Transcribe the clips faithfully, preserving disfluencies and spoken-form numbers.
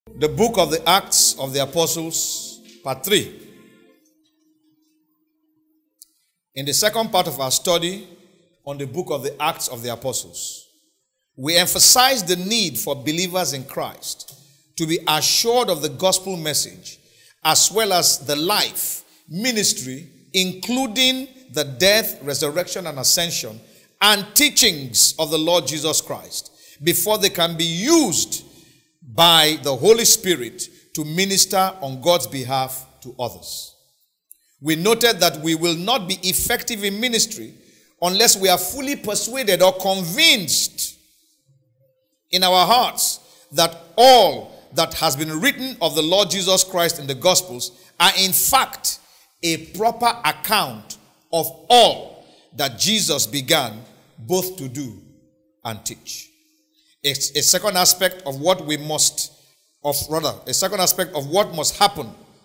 The book of the Acts of the Apostles, part three. In the second part of our study on the book of the Acts of the Apostles, we emphasize the need for believers in Christ to be assured of the gospel message, as well as the life, ministry, including the death, resurrection, and ascension, and teachings of the Lord Jesus Christ, before they can be used by the Holy Spirit to minister on God's behalf to others. We noted that we will not be effective in ministry unless we are fully persuaded or convinced in our hearts that all that has been written of the Lord Jesus Christ in the Gospels are in fact a proper account of all that Jesus began both to do and teach. A, a second aspect of what we must, of rather, a second aspect of what must happen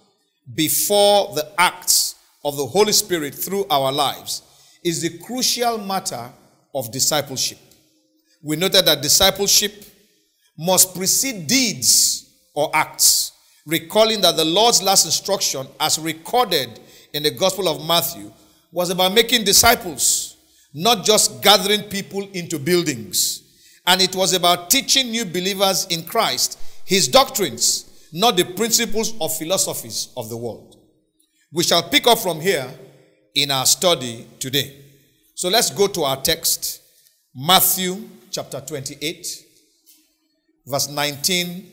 before the acts of the Holy Spirit through our lives is the crucial matter of discipleship. We noted that discipleship must precede deeds or acts, recalling that the Lord's last instruction, as recorded in the Gospel of Matthew, was about making disciples, not just gathering people into buildings. And it was about teaching new believers in Christ his doctrines, not the principles or philosophies of the world. We shall pick up from here in our study today. So let's go to our text, Matthew chapter twenty-eight, verse nineteen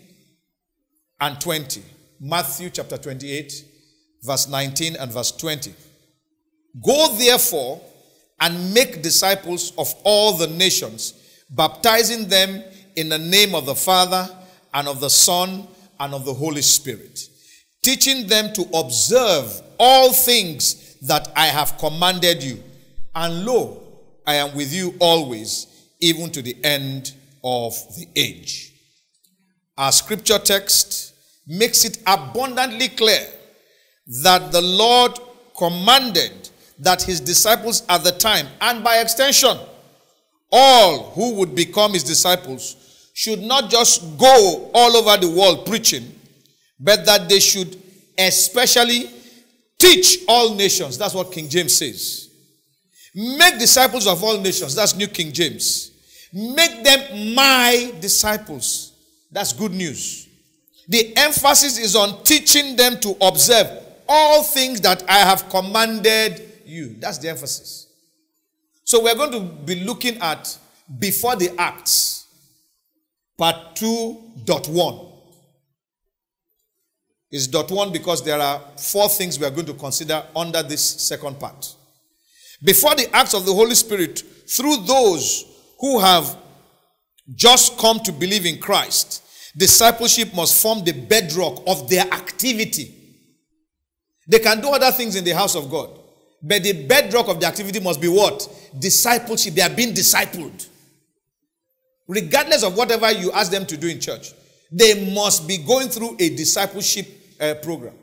and twenty. Matthew chapter twenty-eight, verse nineteen and verse twenty. Go therefore and make disciples of all the nations, baptizing them in the name of the Father and of the Son and of the Holy Spirit, teaching them to observe all things that I have commanded you. And lo, I am with you always, even to the end of the age. Our scripture text makes it abundantly clear that the Lord commanded that his disciples at the time, and by extension, all who would become his disciples, should not just go all over the world preaching, but that they should especially teach all nations. That's what King James says. Make disciples of all nations. That's New King James. Make them my disciples. That's good news. The emphasis is on teaching them to observe all things that I have commanded you. That's the emphasis. So we're going to be looking at before the Acts, part two point one. It's dot one because there are four things we are going to consider under this second part. Before the acts of the Holy Spirit through those who have just come to believe in Christ, discipleship must form the bedrock of their activity. They can do other things in the house of God, but the bedrock of the activity must be what? Discipleship. They are being discipled. Regardless of whatever you ask them to do in church, they must be going through a discipleship uh, program.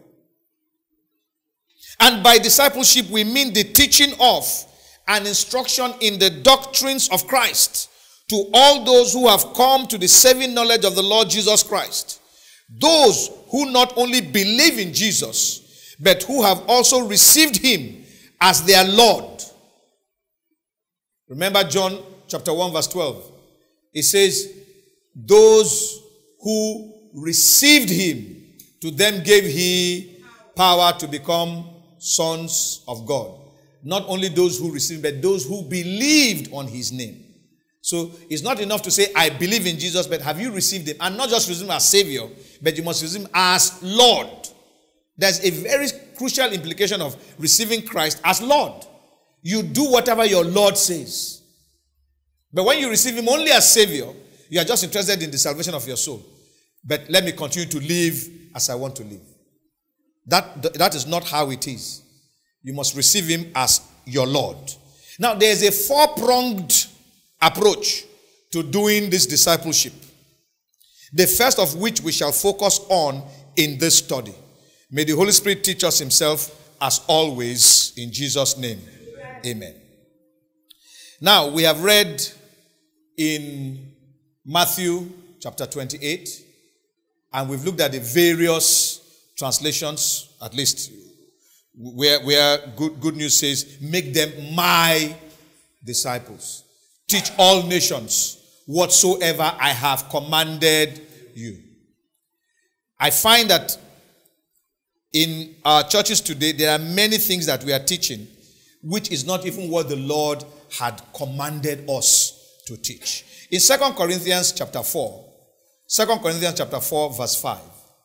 And by discipleship, we mean the teaching of and instruction in the doctrines of Christ to all those who have come to the saving knowledge of the Lord Jesus Christ. Those who not only believe in Jesus, but who have also received him as their Lord. Remember John chapter one verse twelve. It says, those who received him, to them gave he power to become sons of God. Not only those who received, but those who believed on his name. So it's not enough to say, I believe in Jesus, but have you received him? And not just receive him as Savior, but you must receive him as Lord. There's a very crucial implication of receiving Christ as Lord. You do whatever your Lord says. But when you receive him only as Savior, you are just interested in the salvation of your soul. But let me continue to live as I want to live. That, that is not how it is. You must receive him as your Lord. Now, there is a four-pronged approach to doing this discipleship. The first of which we shall focus on in this study. May the Holy Spirit teach us himself as always in Jesus' name. Amen. Amen. Now, we have read in Matthew chapter twenty-eight, And we've looked at the various translations, at least where, where good, good news says, make them my disciples. Teach all nations whatsoever I have commanded you. I find that in our churches today, there are many things that we are teaching, which is not even what the Lord had commanded us to teach. In Second Corinthians chapter four, Second Corinthians chapter four, verse five.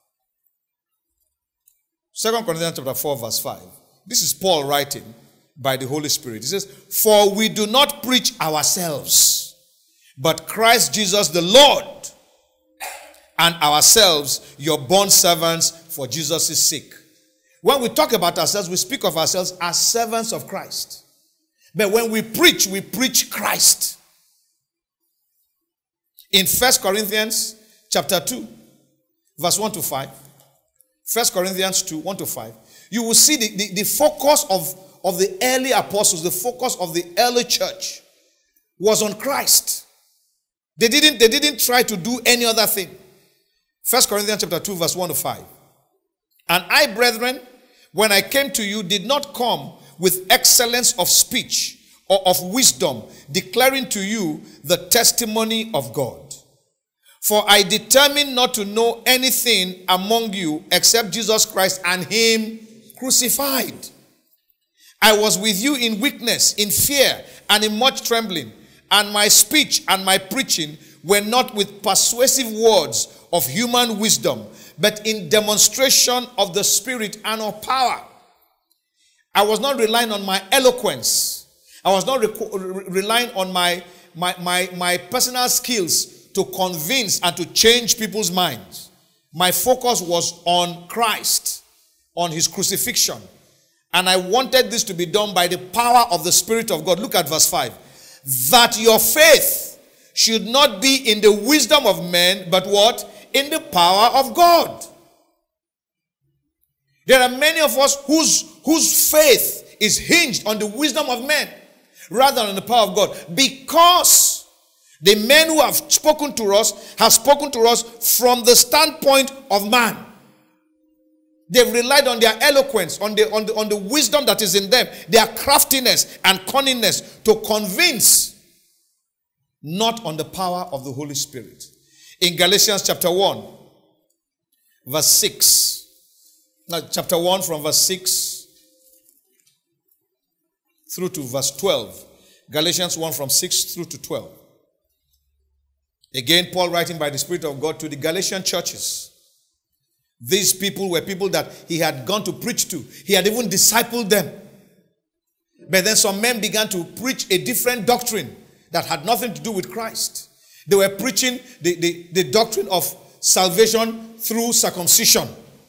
Second Corinthians chapter four, verse five. This is Paul writing by the Holy Spirit. He says, for we do not preach ourselves, but Christ Jesus the Lord, and ourselves your bondservants for Jesus' sake. When we talk about ourselves, we speak of ourselves as servants of Christ. But when we preach, we preach Christ. In First Corinthians chapter two, verse one to five, First Corinthians two, one to five, you will see the, the, the focus of, of the early apostles, the focus of the early church was on Christ. They didn't, they didn't try to do any other thing. First Corinthians chapter two, verse one to five. And I, brethren, when I came to you, did not come with excellence of speech or of wisdom, declaring to you the testimony of God. For I determined not to know anything among you except Jesus Christ and him crucified. I was with you in weakness, in fear, and in much trembling. And my speech and my preaching were not with persuasive words of human wisdom, but in demonstration of the Spirit and of power. I was not relying on my eloquence. I was not re- relying on my, my, my, my personal skills to convince and to change people's minds. My focus was on Christ, on his crucifixion. And I wanted this to be done by the power of the Spirit of God. Look at verse five. That your faith should not be in the wisdom of men, but what? In the power of God. There are many of us whose, whose faith is hinged on the wisdom of men rather than the power of God. Because the men who have spoken to us have spoken to us from the standpoint of man. They've relied on their eloquence, on the, on the, on the wisdom that is in them, their craftiness and cunningness to convince, not on the power of the Holy Spirit. In Galatians chapter one, verse six, now chapter one from verse six through to verse twelve. Galatians one from six through to twelve. Again, Paul writing by the Spirit of God to the Galatian churches. These people were people that he had gone to preach to. He had even discipled them. But then some men began to preach a different doctrine that had nothing to do with Christ. They were preaching the, the, the doctrine of salvation through circumcision.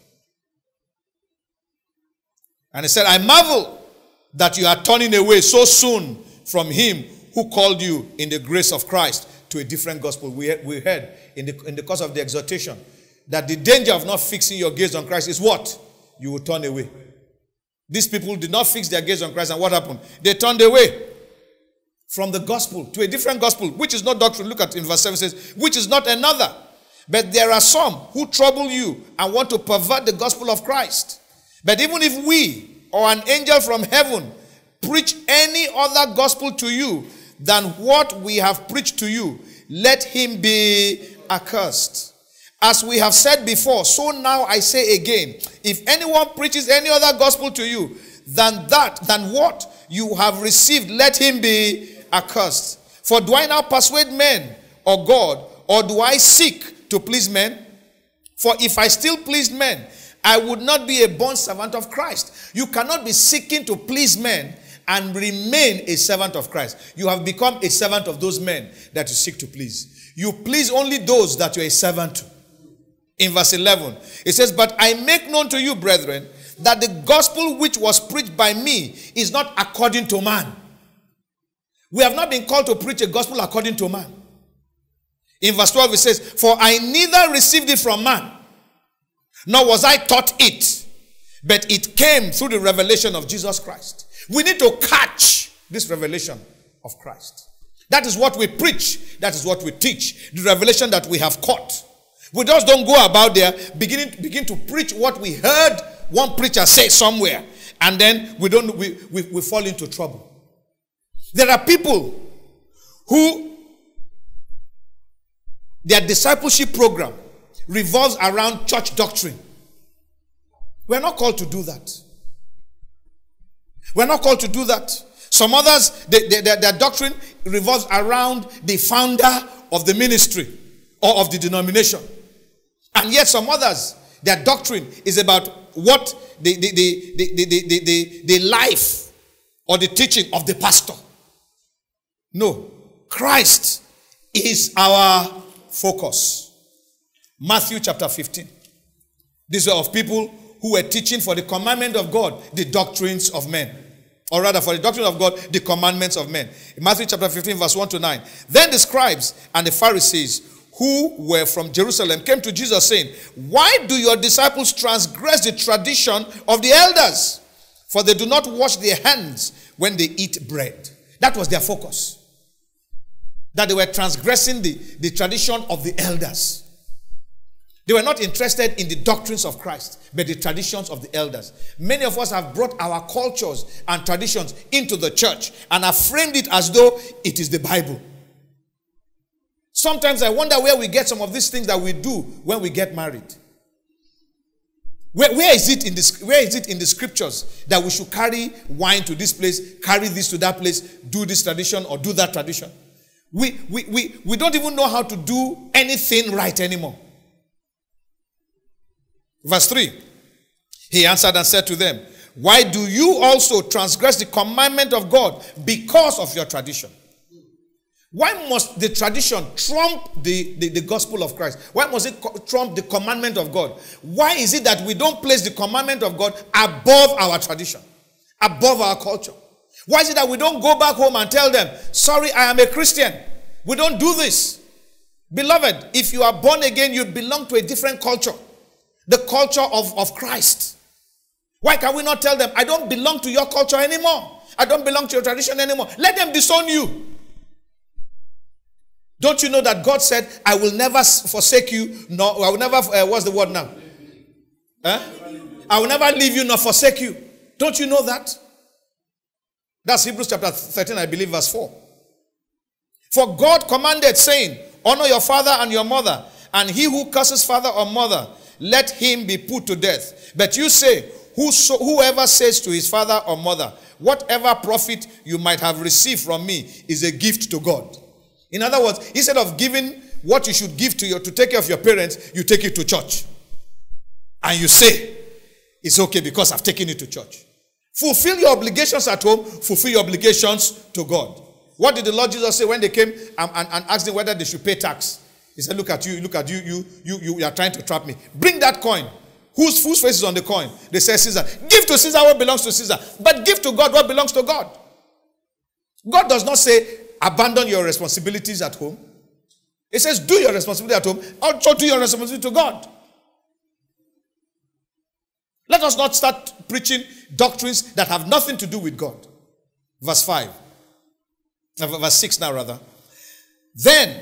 And he said, I marvel that you are turning away so soon from him who called you in the grace of Christ to a different gospel. We, we heard in the, in the course of the exhortation that the danger of not fixing your gaze on Christ is what? You will turn away. These people did not fix their gaze on Christ, and what happened? They turned away from the gospel to a different gospel, which is not doctrine. Look at in verse seven, it says, which is not another. But there are some who trouble you and want to pervert the gospel of Christ. But even if we or an angel from heaven preach any other gospel to you than what we have preached to you, let him be accursed. As we have said before, so now I say again, if anyone preaches any other gospel to you than that, than what you have received, let him be accursed. For do I now persuade men or God, or do I seek to please men? For if I still pleased men, I would not be a bondservant of Christ. You cannot be seeking to please men and remain a servant of Christ. You have become a servant of those men that you seek to please. You please only those that you are a servant to. In verse eleven, it says, but I make known to you, brethren, that the gospel which was preached by me is not according to man. We have not been called to preach a gospel according to man. In verse twelve, it says, for I neither received it from man, nor was I taught it, but it came through the revelation of Jesus Christ. We need to catch this revelation of Christ. That is what we preach. That is what we teach. The revelation that we have caught. We just don't go about there beginning begin to preach what we heard one preacher say somewhere, and then we don't we, we, we fall into trouble. There are people who their discipleship program revolves around church doctrine. We're not called to do that. We're not called to do that. Some others, they, they, their, their doctrine revolves around the founder of the ministry or of the denomination. And yet some others, their doctrine is about what the, the, the, the, the, the, the, the life or the teaching of the pastor. No. Christ is our focus. Matthew chapter fifteen. These are of people who were teaching for the commandment of God the doctrines of men. Or rather, for the doctrine of God, the commandments of men. In Matthew chapter fifteen, verse one to nine. Then the scribes and the Pharisees who were from Jerusalem came to Jesus saying, why do your disciples transgress the tradition of the elders? For they do not wash their hands when they eat bread. That was their focus. That they were transgressing the, the tradition of the elders. They were not interested in the doctrines of Christ, but the traditions of the elders. Many of us have brought our cultures and traditions into the church and have framed it as though it is the Bible. Sometimes I wonder where we get some of these things that we do when we get married. Where, where is it in this, where is it in the scriptures that we should carry wine to this place, carry this to that place, do this tradition or do that tradition? We, we, we, we don't even know how to do anything right anymore. Verse three. He answered and said to them, why do you also transgress the commandment of God because of your tradition? Why must the tradition trump the, the, the gospel of Christ? Why must it trump the commandment of God? Why is it that we don't place the commandment of God above our tradition, above our culture? Why is it that we don't go back home and tell them, sorry, I am a Christian. We don't do this. Beloved, if you are born again, you belong to a different culture. The culture of, of Christ. Why can we not tell them, I don't belong to your culture anymore. I don't belong to your tradition anymore. Let them disown you. Don't you know that God said, I will never forsake you, nor I will never, uh, what's the word now? Huh? I will never leave you nor forsake you. Don't you know that? That's Hebrews chapter thirteen, I believe, verse four. For God commanded, saying, honor your father and your mother, and he who curses father or mother, let him be put to death. But you say, Whoso, whoever says to his father or mother, whatever profit you might have received from me is a gift to God. In other words, instead of giving what you should give to your to take care of your parents, you take it to church. And you say, it's okay because I've taken it to church. Fulfill your obligations at home, fulfill your obligations to God. What did the Lord Jesus say when they came and, and, and asked them whether they should pay tax? He said, look at you, look at you, you, you, you are trying to trap me. Bring that coin. Whose, whose face is on the coin? They say Caesar. Give to Caesar what belongs to Caesar. But give to God what belongs to God. God does not say, abandon your responsibilities at home. It says, do your responsibility at home. Also do your responsibility to God. Let us not start preaching doctrines that have nothing to do with God. Verse five. Verse six now rather. Then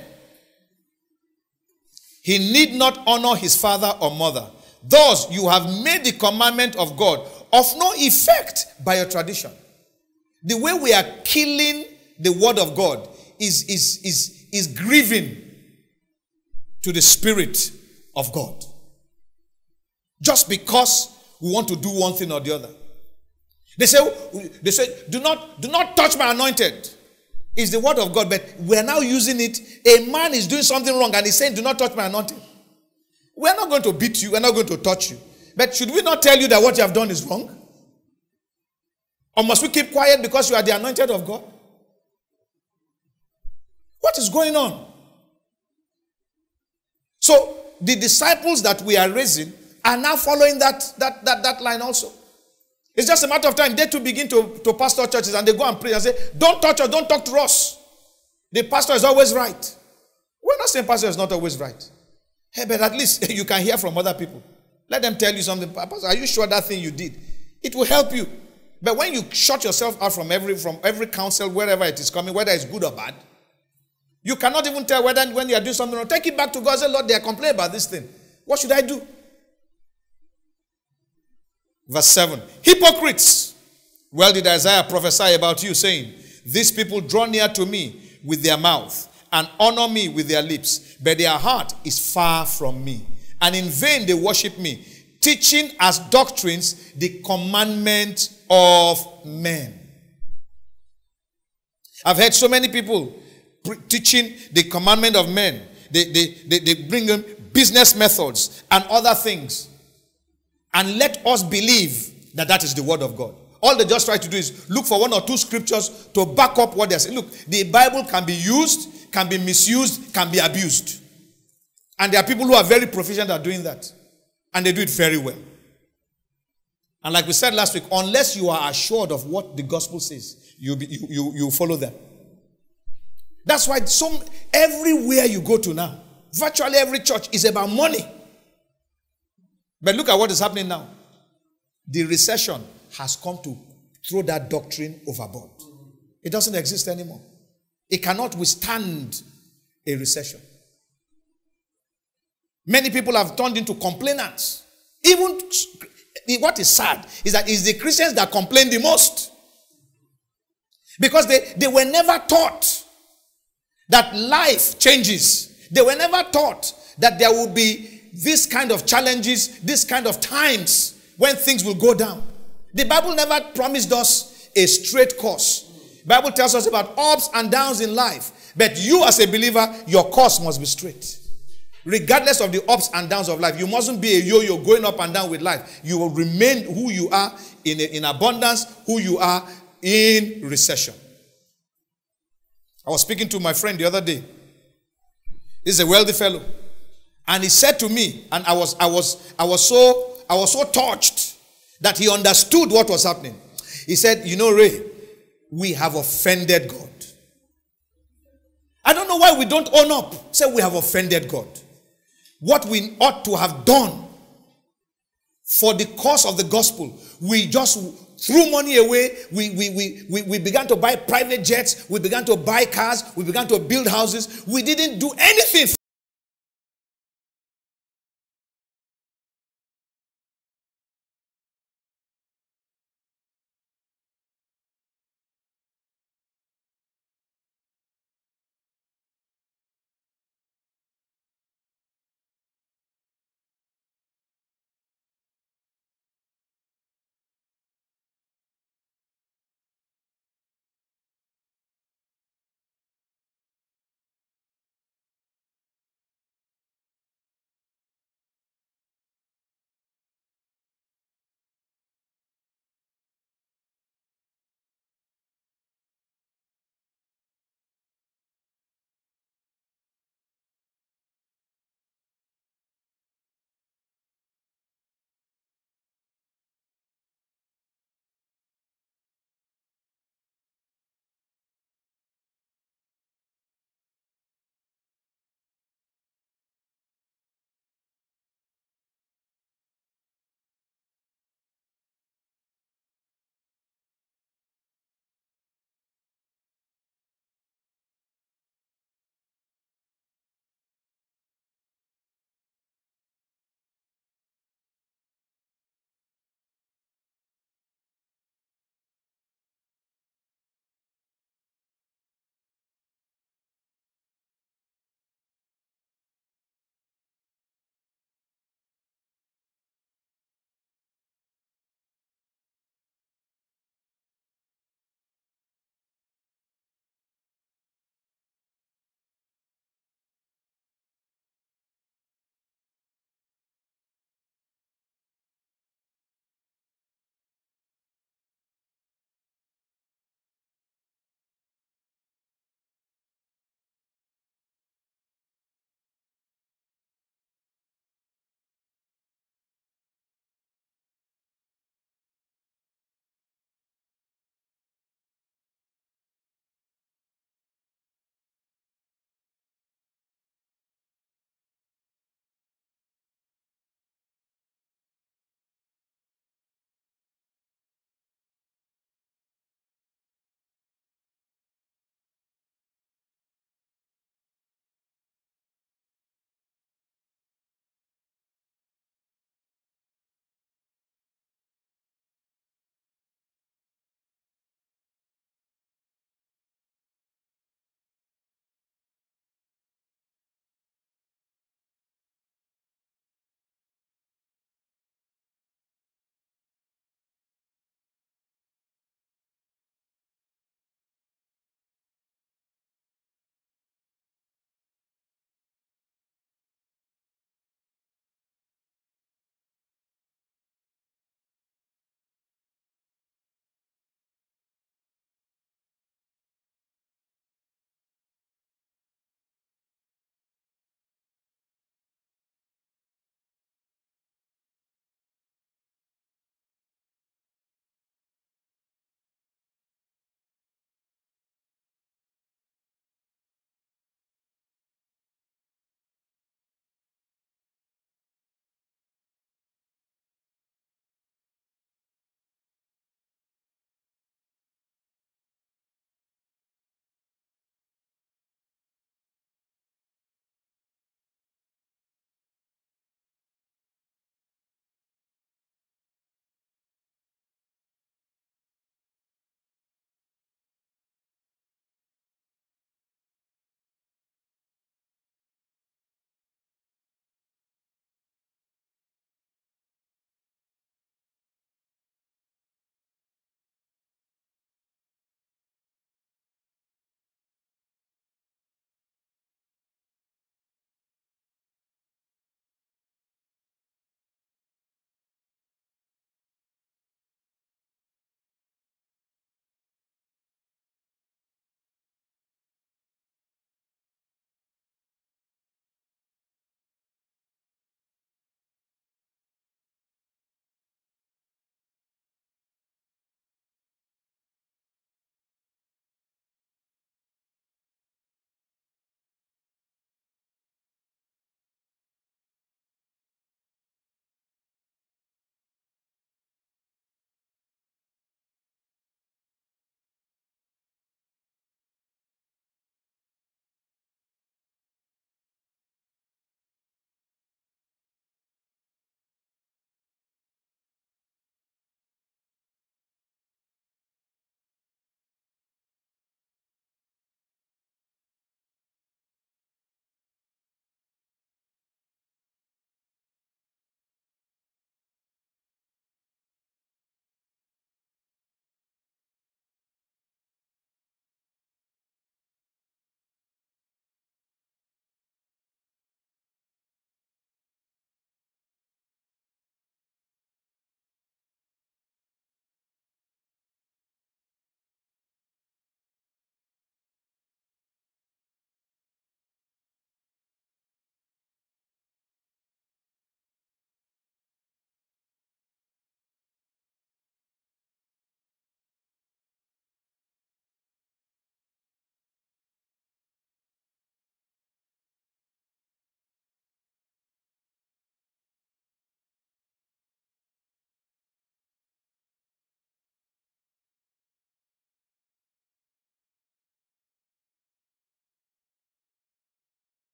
he need not honor his father or mother. Thus you have made the commandment of God of no effect by your tradition. The way we are killing the word of God is, is, is, is grieving to the Spirit of God. Just because we want to do one thing or the other. They say, they say, do not, do not touch my anointed. It's the word of God, but we are now using it. A man is doing something wrong and he's saying, do not touch my anointing. We're not going to beat you. We're not going to touch you. But should we not tell you that what you have done is wrong? Or must we keep quiet because you are the anointed of God? What is going on? So, the disciples that we are raising are now following that, that, that, that line also. It's just a matter of time. They too begin to, to pastor churches and they go and pray and say, don't touch us, don't talk to us. The pastor is always right. We're not saying pastor is not always right. Hey, but at least you can hear from other people. Let them tell you something. Pastor, are you sure that thing you did? It will help you. But when you shut yourself out from every, from every counsel, wherever it is coming, whether it's good or bad, You cannot even tell whether when you are doing something wrong. Take it back to God. Say, Lord, they are complaining about this thing. What should I do? Verse seven. Hypocrites. Well did Isaiah prophesy about you, saying, these people draw near to me with their mouth and honor me with their lips, but their heart is far from me. And in vain they worship me, teaching as doctrines the commandment of men. I've heard so many people teaching the commandment of men. They, they, they, they bring in business methods and other things. And let us believe that that is the word of God. All they just try to do is look for one or two scriptures to back up what they're saying. Look, the Bible can be used, can be misused, can be abused. And there are people who are very proficient at doing that. And they do it very well. And like we said last week, unless you are assured of what the gospel says, you be, you, you, you follow them. That's why some, everywhere you go to now, virtually every church is about money. But look at what is happening now. The recession has come to throw that doctrine overboard. It doesn't exist anymore. It cannot withstand a recession. Many people have turned into complainants. Even what is sad is that it's the Christians that complain the most. Because they, they were never taught that life changes. They were never taught that there will be this kind of challenges, this kind of times when things will go down. The Bible never promised us a straight course. The Bible tells us about ups and downs in life. But you as a believer, your course must be straight. Regardless of the ups and downs of life, you mustn't be a yo-yo going up and down with life. You will remain who you are in, in abundance, who you are in recession. I was speaking to my friend the other day. He's a wealthy fellow. And he said to me, and I was I was I was so I was so touched that he understood what was happening. He said, you know, Ray, we have offended God. I don't know why we don't own up. Say we have offended God. What we ought to have done for the cause of the gospel, we just threw money away. We, we, we, we, we began to buy private jets. We began to buy cars. We began to build houses. We didn't do anything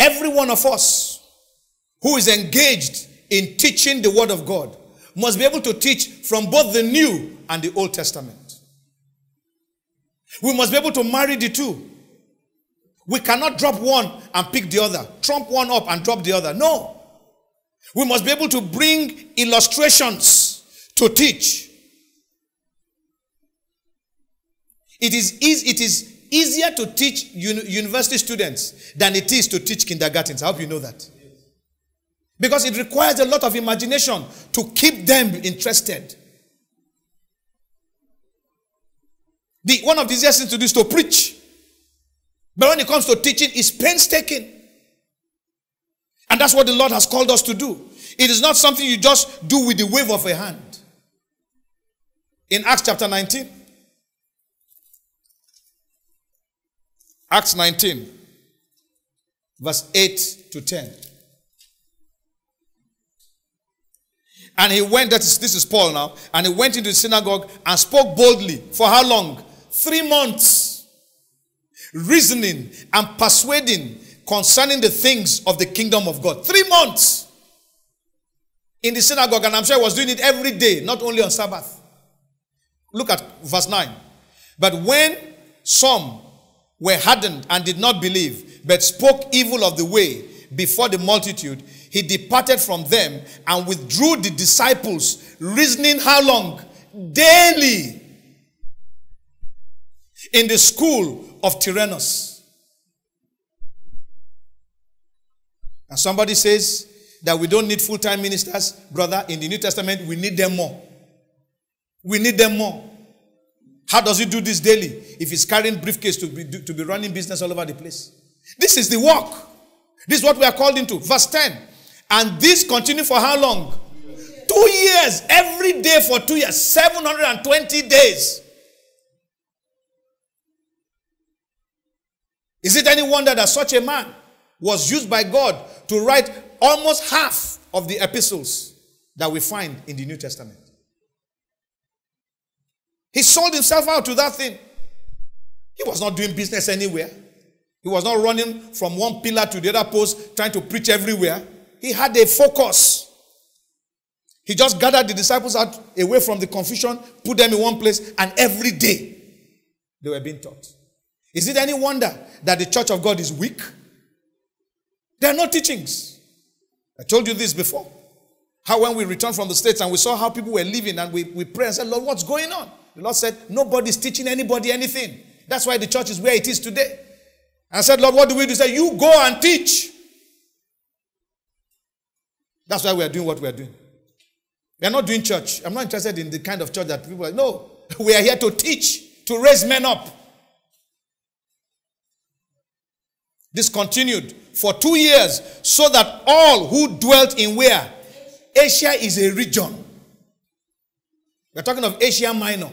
every one of us who is engaged in teaching the word of God must be able to teach from both the New and the Old Testament. We must be able to marry the two. We cannot drop one and pick the other, trump one up and drop the other. No. We must be able to bring illustrations to teach. It is, easy, it is easier to teach uni university students than it is to teach kindergartens. I hope you know that. Because it requires a lot of imagination to keep them interested. The, one of the easiest things to do is to preach. But when it comes to teaching, it's painstaking. And that's what the Lord has called us to do. It is not something you just do with the wave of a hand. In Acts chapter nineteen. Acts nineteen. Verse eight to ten. And he went, that is, this is Paul now, and he went into the synagogue and spoke boldly. For how long? Three months. Reasoning and persuading concerning the things of the kingdom of God. Three months. In the synagogue, and I'm sure he was doing it every day, not only on Sabbath. Look at verse nine. But when some were hardened and did not believe, but spoke evil of the way before the multitude, he departed from them and withdrew the disciples, reasoning how long? Daily. In the school of Tyrannus. And somebody says that we don't need full-time ministers. Brother, in the New Testament, we need them more. We need them more. How does he do this daily? If he's carrying briefcase to be, to be running business all over the place. This is the work. This is what we are called into. Verse ten. And this continued for how long? Two years. Every day for two years. seven hundred twenty days. Is it any wonder that such a man was used by God to write almost half of the epistles that we find in the New Testament? He sold himself out to that thing. He was not doing business anywhere. He was not running from one pillar to the other post trying to preach everywhere. He had a focus. He just gathered the disciples out away from the confusion, put them in one place, and every day they were being taught. Is it any wonder that the church of God is weak? There are no teachings. I told you this before. How when we returned from the States and we saw how people were living and we, we prayed and said, Lord, what's going on? The Lord said, nobody's teaching anybody anything. That's why the church is where it is today. And I said, Lord, what do we do? He said, you go and teach. That's why we are doing what we are doing. We are not doing church. I'm not interested in the kind of church that people are like, no. We are here to teach, to raise men up. This continued for two years, so that all who dwelt in where? Asia is a region. We're talking of Asia Minor,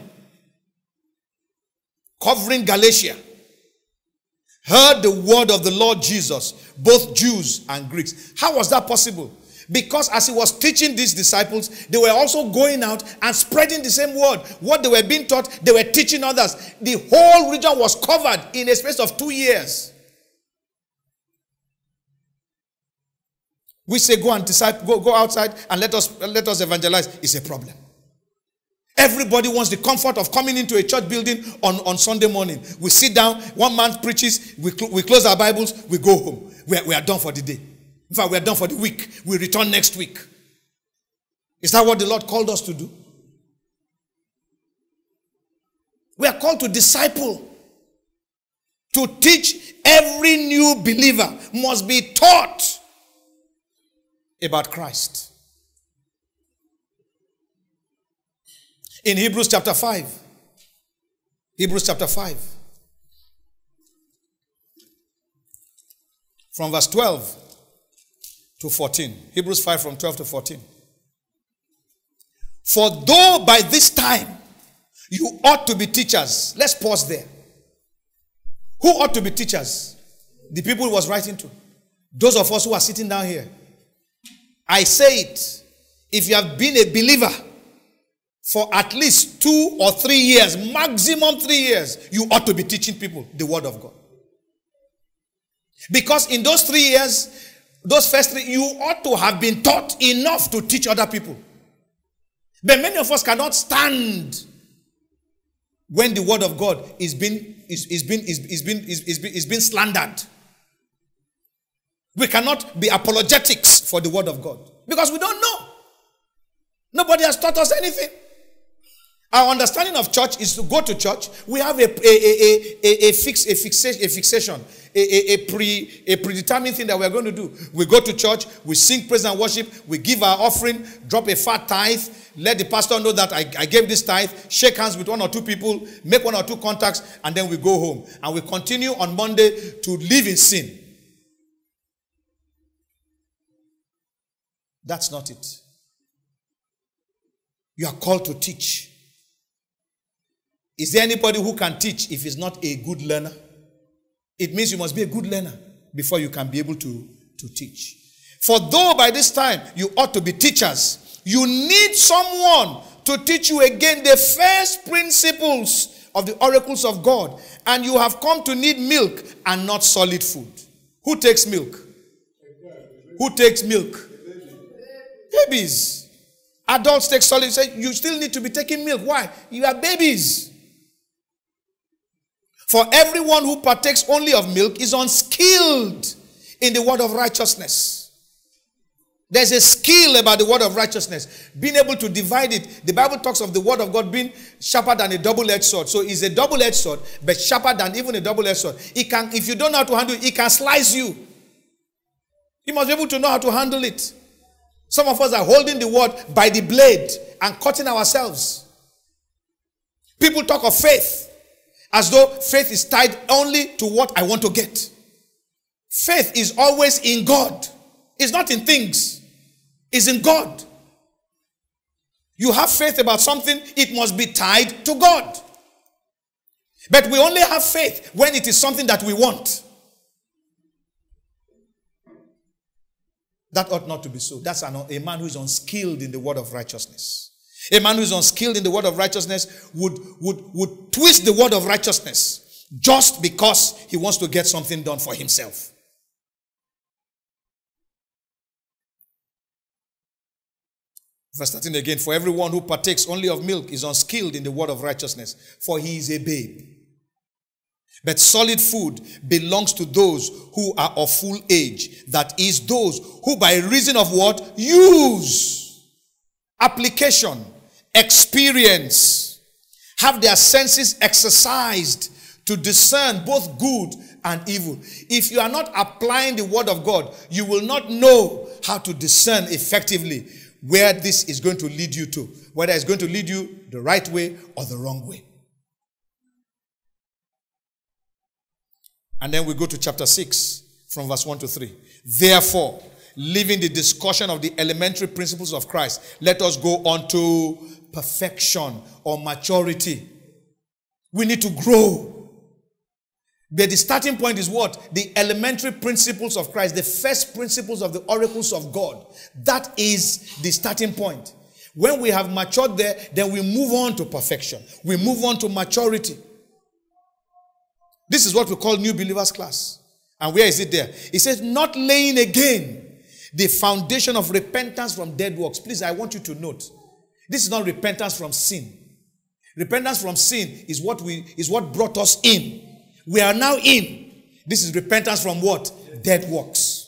covering Galatia, heard the word of the Lord Jesus, both Jews and Greeks. How was that possible? Because as he was teaching these disciples, they were also going out and spreading the same word. What they were being taught, they were teaching others. The whole region was covered in a space of two years. We say go and disciple, go, go outside and let us, let us evangelize. It's a problem. Everybody wants the comfort of coming into a church building on, on Sunday morning. We sit down, one man preaches, we, cl we close our Bibles, we go home. We are, we are done for the day. In fact, we are done for the week. We return next week. Is that what the Lord called us to do? We are called to disciple. To teach. Every new believer must be taught about Christ. In Hebrews chapter five. Hebrews chapter five. From verse twelve to fourteen. Hebrews five from twelve to fourteen. For though by this time you ought to be teachers. Let's pause there. Who ought to be teachers? The people he was writing to. Those of us who are sitting down here. I say it. If you have been a believer for at least two or three years, maximum three years, you ought to be teaching people the word of God. Because in those three years, those first three, you ought to have been taught enough to teach other people. But many of us cannot stand when the word of God is being is, is being is, is being is, is, is being slandered. We cannot be apologetics for the word of God because we don't know. Nobody has taught us anything. Our understanding of church is to go to church. We have a a a a, a fix a fixation a fixation a, a, a pre a predetermined thing that we are going to do. We go to church, we sing praise and worship, we give our offering, drop a fat tithe, let the pastor know that I, I gave this tithe, shake hands with one or two people, make one or two contacts, and then we go home. And we continue on Monday to live in sin. That's not it. You are called to teach. Is there anybody who can teach if he's not a good learner? It means you must be a good learner before you can be able to, to teach. For though by this time you ought to be teachers, you need someone to teach you again the first principles of the oracles of God. And you have come to need milk and not solid food. Who takes milk? Who takes milk? Babies. Adults take solid. Say you still need to be taking milk. Why? You are babies. For everyone who partakes only of milk is unskilled in the word of righteousness. There's a skill about the word of righteousness. Being able to divide it. The Bible talks of the word of God being sharper than a double-edged sword. So it's a double-edged sword, but sharper than even a double-edged sword. It can, if you don't know how to handle it, it can slice you. You must be able to know how to handle it. Some of us are holding the word by the blade and cutting ourselves. People talk of faith as though faith is tied only to what I want to get. Faith is always in God. It's not in things. It's in God. You have faith about something, it must be tied to God. But we only have faith when it is something that we want. That ought not to be so. That's an, a man who is unskilled in the word of righteousness. A man who is unskilled in the word of righteousness would, would, would twist the word of righteousness just because he wants to get something done for himself. Verse thirteen again, for everyone who partakes only of milk is unskilled in the word of righteousness, for he is a babe. But solid food belongs to those who are of full age. That is, those who by reason of what? Use, application, experience, have their senses exercised to discern both good and evil. If you are not applying the word of God, you will not know how to discern effectively where this is going to lead you to. Whether it's going to lead you the right way or the wrong way. And then we go to chapter six from verse one to three. Therefore, leaving the discussion of the elementary principles of Christ, let us go on to perfection or maturity. We need to grow. But the starting point is what? The elementary principles of Christ, the first principles of the oracles of God. That is the starting point. When we have matured there, then we move on to perfection. We move on to maturity. This is what we call new believers class. And where is it there? It says, not laying again the foundation of repentance from dead works. Please, I want you to note, this is not repentance from sin. Repentance from sin is what we is what brought us in. We are now in. This is repentance from what? Dead works.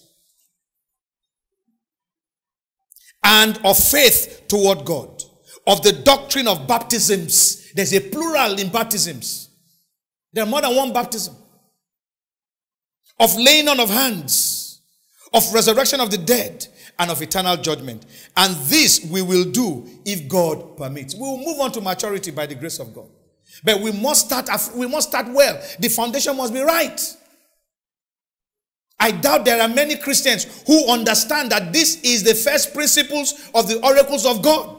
And of faith toward God. Of the doctrine of baptisms. There's a plural in baptisms. There are more than one baptism. Of laying on of hands. Of resurrection of the dead. And of eternal judgment. And this we will do if God permits. We will move on to maturity by the grace of God. But we must start, we must start well. The foundation must be right. I doubt there are many Christians who understand that this is the first principles of the oracles of God.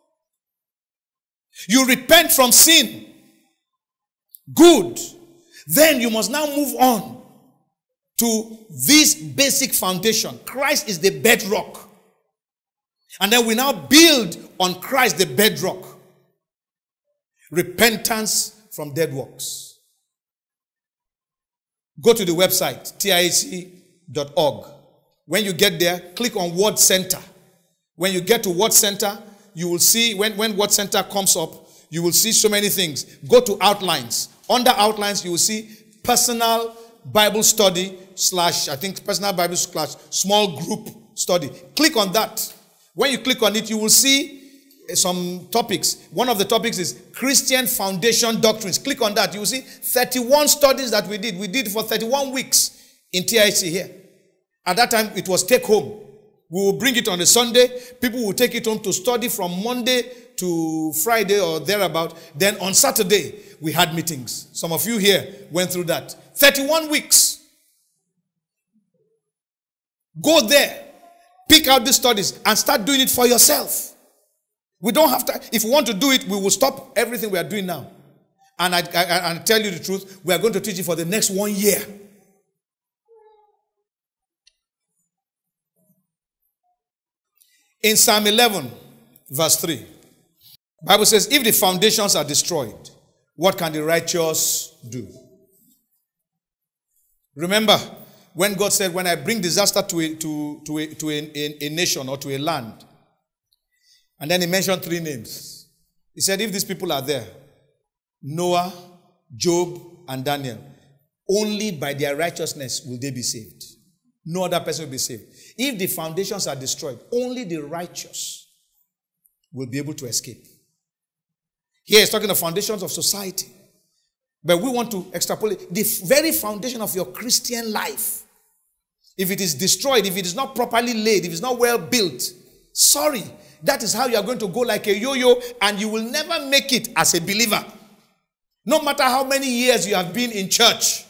You repent from sin. Good. Then you must now move on to this basic foundation. Christ is the bedrock. And then we now build on Christ the bedrock. Repentance from dead works. Go to the website, T I A C dot org. When you get there, click on Word Center. When you get to Word Center, you will see, when, when Word Center comes up, you will see so many things. Go to outlines. Under outlines, you will see personal Bible study slash, I think personal Bible slash small group study. Click on that. When you click on it, you will see some topics. One of the topics is Christian Foundation Doctrines. Click on that. You will see thirty-one studies that we did. We did for thirty-one weeks in T I C here. At that time, it was take home. We will bring it on a Sunday. People will take it home to study from Monday to Friday or thereabout. Then on Saturday, we had meetings. Some of you here went through that. thirty-one weeks. Go there. Pick out the studies and start doing it for yourself. We don't have to. If we want to do it, we will stop everything we are doing now. And I, I, I tell you the truth, we are going to teach it for the next one year. In Psalm eleven, verse three, the Bible says, if the foundations are destroyed, what can the righteous do? Remember, when God said, when I bring disaster to a, to, to, a, to a, a, a nation or to a land, and then he mentioned three names. He said, if these people are there, Noah, Job, and Daniel, only by their righteousness will they be saved. No other person will be saved. If the foundations are destroyed, only the righteous will be able to escape. Here he's talking of foundations of society. But we want to extrapolate the very foundation of your Christian life. If it is destroyed, if it is not properly laid, if it's not well built, sorry, that is how you are going to go like a yo-yo, and you will never make it as a believer. No matter how many years you have been in church.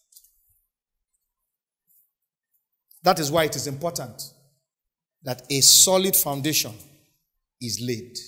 That is why it is important that a solid foundation is laid.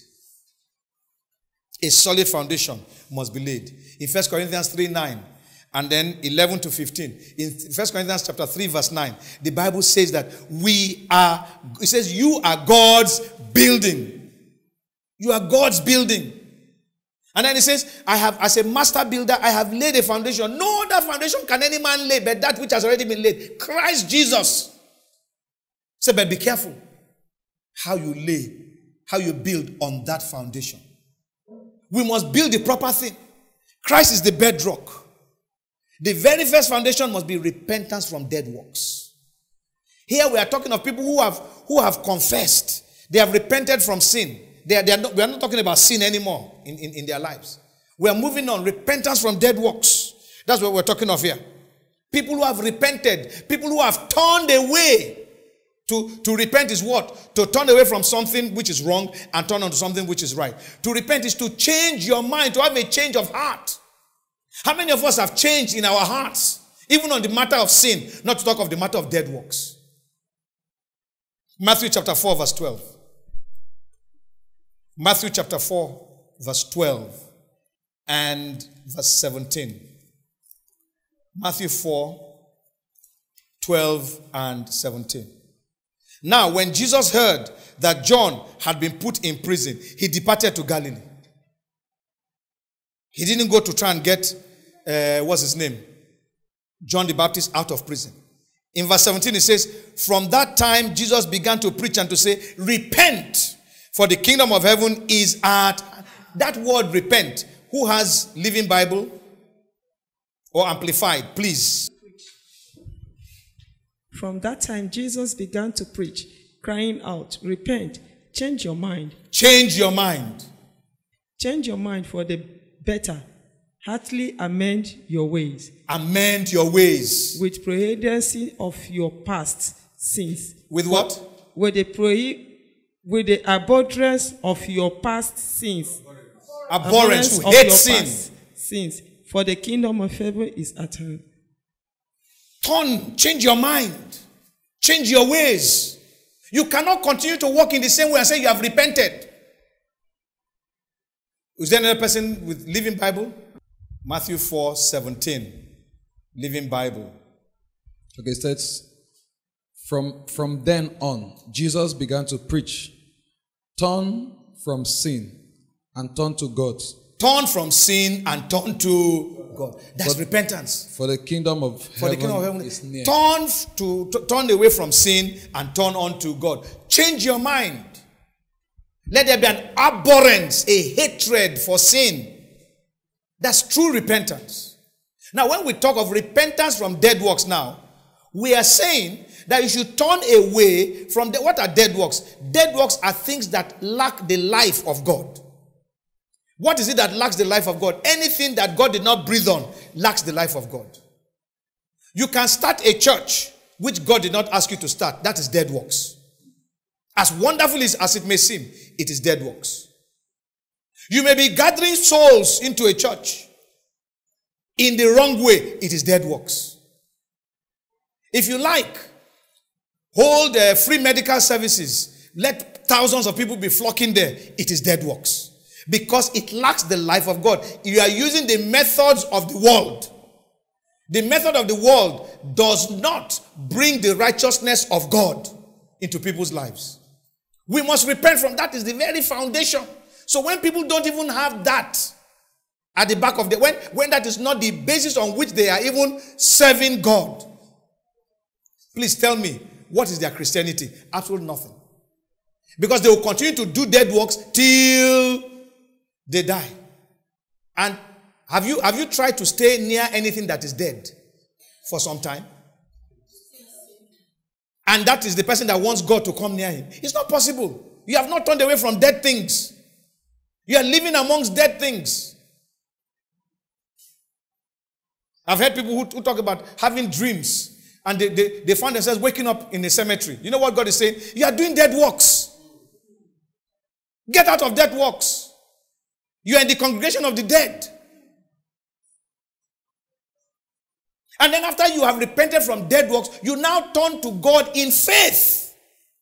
A solid foundation must be laid. In First Corinthians three nine and then eleven to fifteen. In First Corinthians chapter three verse nine, the Bible says that we are, it says you are God's building. You are God's building. And then it says, I have, as a master builder, I have laid a foundation. No other foundation can any man lay but that which has already been laid. Christ Jesus. So, but be careful how you lay, how you build on that foundation. We must build the proper thing. Christ is the bedrock. The very first foundation must be repentance from dead works. Here we are talking of people who have, who have confessed. They have repented from sin. They are, they are not, we are not talking about sin anymore in, in, in their lives. We are moving on. Repentance from dead works. That's what we're talking of here. People who have repented. People who have turned away. To, to repent is what? To turn away from something which is wrong and turn on to something which is right. To repent is to change your mind, to have a change of heart. How many of us have changed in our hearts? Even on the matter of sin, not to talk of the matter of dead works. Matthew chapter four verse twelve. Matthew chapter four verse twelve and verse seventeen. Matthew four, twelve and seventeen. Now, when Jesus heard that John had been put in prison, he departed to Galilee. He didn't go to try and get, uh, what's his name? John the Baptist out of prison. In verse seventeen, it says, from that time, Jesus began to preach and to say, repent, for the kingdom of heaven is at... That word repent, who has Living Bible or Amplified? Please. From that time, Jesus began to preach, crying out, repent, change your mind. Change your mind. Change your mind for the better. Heartily amend your ways. Amend your ways. With prohibition of your past sins. With what? With the, prohi- with the abhorrence of your past sins. Abhorrence, who hate sin. Sins. For the kingdom of heaven is at hand. Turn, change your mind. Change your ways. You cannot continue to walk in the same way and say you have repented. Is there another person with Living Bible? Matthew four seventeen. Living Bible. Okay, it says, from, from then on, Jesus began to preach, turn from sin and turn to God. Turn from sin and turn to God. That's For- repentance. For the kingdom of For the heaven kingdom of heaven, is near. turn to, to turn away from sin and turn on to God. Change your mind. Let there be an abhorrence, a hatred for sin. That's true repentance. Now, when we talk of repentance from dead works now, we are saying that you should turn away from the, what are dead works? Dead works are things that lack the life of God. What is it that lacks the life of God? Anything that God did not breathe on lacks the life of God. You can start a church which God did not ask you to start. That is dead works. As wonderful as it may seem, it is dead works. You may be gathering souls into a church in the wrong way. It is dead works. If you like, hold uh, free medical services. Let thousands of people be flocking there. It is dead works. Because it lacks the life of God. You are using the methods of the world. The method of the world does not bring the righteousness of God into people's lives. We must repent from that. Is the very foundation. So when people don't even have that at the back of the, when, when that is not the basis on which they are even serving God, please tell me, what is their Christianity? Absolutely nothing. Because they will continue to do dead works till they die. And have you, have you tried to stay near anything that is dead for some time? And that is the person that wants God to come near him. It's not possible. You have not turned away from dead things. You are living amongst dead things. I've heard people who, who talk about having dreams. And they, they, they find themselves waking up in a cemetery. You know what God is saying? You are doing dead works. Get out of dead works. You are in the congregation of the dead. And then after you have repented from dead works, you now turn to God in faith.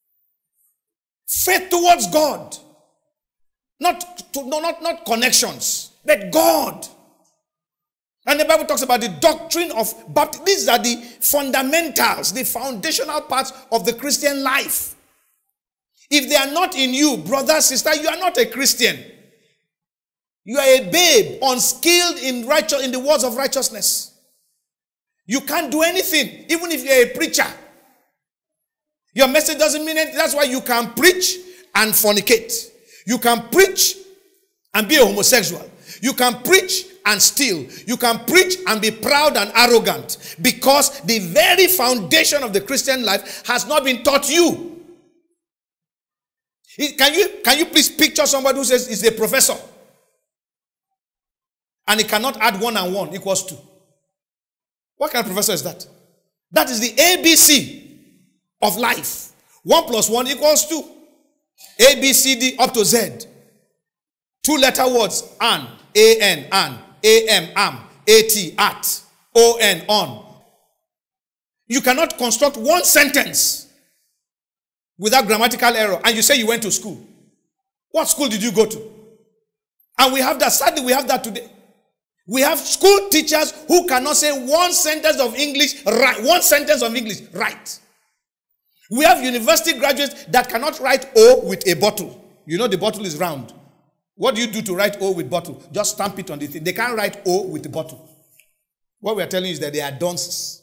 Faith towards God. Not, to, no, not, not connections, but God. And the Bible talks about the doctrine of baptism. These are the fundamentals, the foundational parts of the Christian life. If they are not in you, brother, sister, you are not a Christian. You are a babe, unskilled in righteous, in the words of righteousness. You can't do anything, even if you're a preacher. Your message doesn't mean anything. That's why you can preach and fornicate. You can preach and be a homosexual. You can preach and steal. You can preach and be proud and arrogant, because the very foundation of the Christian life has not been taught you. Can you, can you please picture somebody who says he's a professor and he cannot add one and one equals two? What kind of professor is that? That is the A B C of life. One plus one equals two. A, B, C, D up to Z. Two letter words. An, A, N, an. A, M, am. A, T, at. O, N, on. You cannot construct one sentence without grammatical error. And you say you went to school. What school did you go to? And we have that. Sadly, we have that today. We have school teachers who cannot say one sentence of English right. One sentence of English right. We have university graduates that cannot write O with a bottle. You know the bottle is round. What do you do to write O with bottle? Just stamp it on the thing. They can't write O with the bottle. What we are telling you is that they are dunces.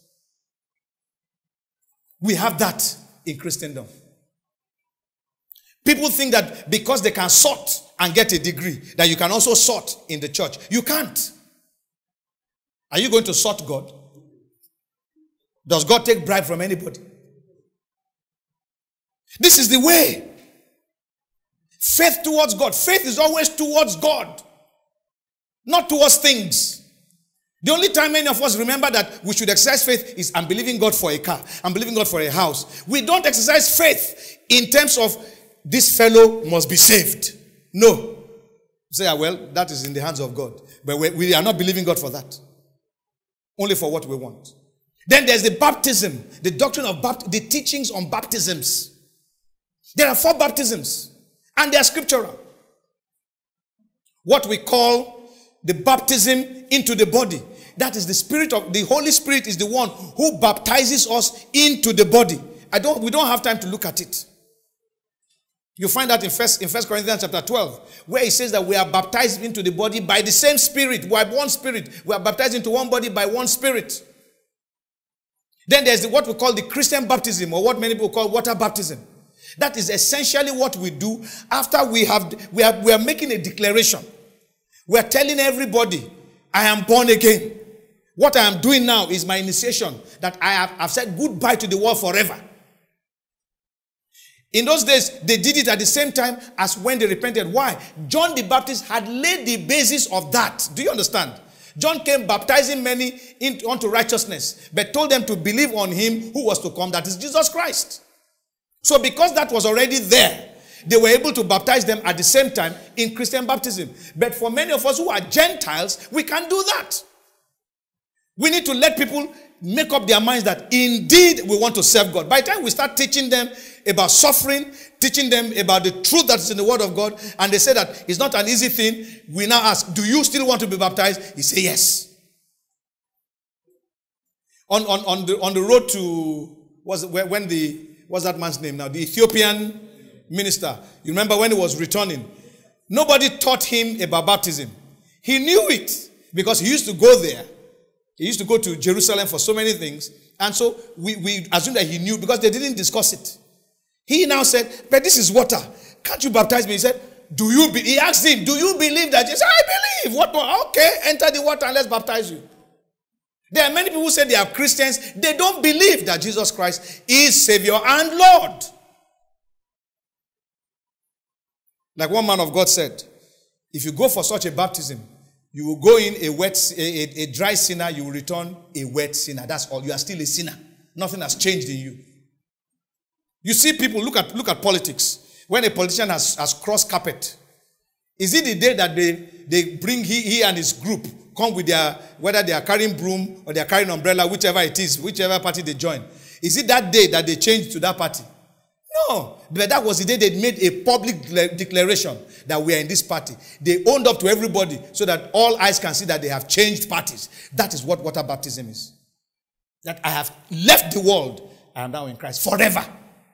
We have that in Christendom. People think that because they can sort and get a degree, that you can also sort in the church. You can't. Are you going to sort God? Does God take bribe from anybody? This is the way. Faith towards God. Faith is always towards God, not towards things. The only time many of us remember that we should exercise faith is I'm believing God for a car. I'm believing God for a house. We don't exercise faith in terms of this fellow must be saved. No. Say, ah, well, that is in the hands of God. But we, we are not believing God for that. Only for what we want. Then there's the baptism, the doctrine of baptism, the teachings on baptisms. There are four baptisms, and they are scriptural. What we call the baptism into the body. That is the Spirit of the Holy Spirit is the one who baptizes us into the body. I don't. We don't have time to look at it. You find that in First in First Corinthians chapter twelve, where it says that we are baptized into the body by the same Spirit. We are one Spirit. We are baptized into one body by one Spirit. Then there's the, what we call the Christian baptism, or what many people call water baptism. That is essentially what we do after we have we are we are making a declaration. We are telling everybody, I am born again. What I am doing now is my initiation, that I have I've said goodbye to the world forever. In those days, they did it at the same time as when they repented. Why? John the Baptist had laid the basis of that. Do you understand? John came baptizing many into, unto righteousness, but told them to believe on him who was to come, that is Jesus Christ. So because that was already there, they were able to baptize them at the same time in Christian baptism. But for many of us who are Gentiles, we can't do that. We need to let people make up their minds that indeed we want to serve God. By the time we start teaching them about suffering, teaching them about the truth that is in the Word of God, and they say that it's not an easy thing, we now ask, do you still want to be baptized? He say yes. On, on, on, the, on the road to, was when the, what's that man's name now? The Ethiopian minister. You remember when he was returning? Nobody taught him about baptism. He knew it because he used to go there. He used to go to Jerusalem for so many things. And so we, we assume that he knew because they didn't discuss it. He now said, but this is water. Can't you baptize me? He said, do you be he asked him, do you believe that? He said, I believe. What? Okay, enter the water and let's baptize you. There are many people who say they are Christians. They don't believe that Jesus Christ is Savior and Lord. Like one man of God said, if you go for such a baptism, you will go in a wet, a, a, a dry sinner, you will return a wet sinner. That's all. You are still a sinner. Nothing has changed in you. You see people, look at look at politics. When a politician has, has crossed carpet, is it the day that they, they bring he, he and his group, come with their, whether they are carrying broom or they are carrying umbrella, whichever it is, whichever party they join. Is it that day that they changed to that party? No. But that was the day they made a public declaration that we are in this party. They owned up to everybody so that all eyes can see that they have changed parties. That is what water baptism is. That I have left the world, I am now in Christ forever.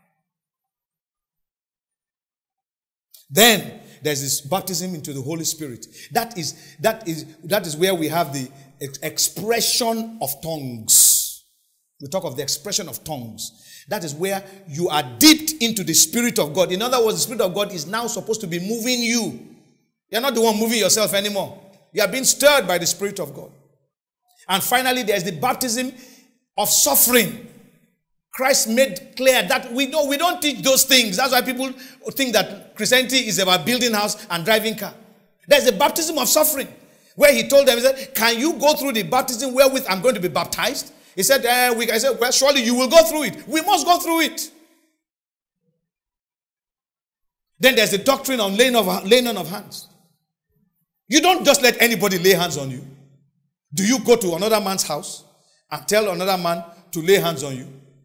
Then there's this baptism into the Holy Spirit. That is, that is, that is where we have the ex- expression of tongues. We talk of the expression of tongues. That is where you are dipped into the Spirit of God. In other words, the Spirit of God is now supposed to be moving you. You're not the one moving yourself anymore. You are being stirred by the Spirit of God. And finally, there's the baptism of suffering. Christ made clear that we don't, we don't teach those things. That's why people think that Christianity is about building house and driving car. There's a baptism of suffering where he told them, he said, can you go through the baptism wherewith I'm going to be baptized? He said, eh, we, I said, well, surely you will go through it. We must go through it. Then there's the doctrine on laying, of, laying on of hands. You don't just let anybody lay hands on you. Do you go to another man's house and tell another man to lay hands on you?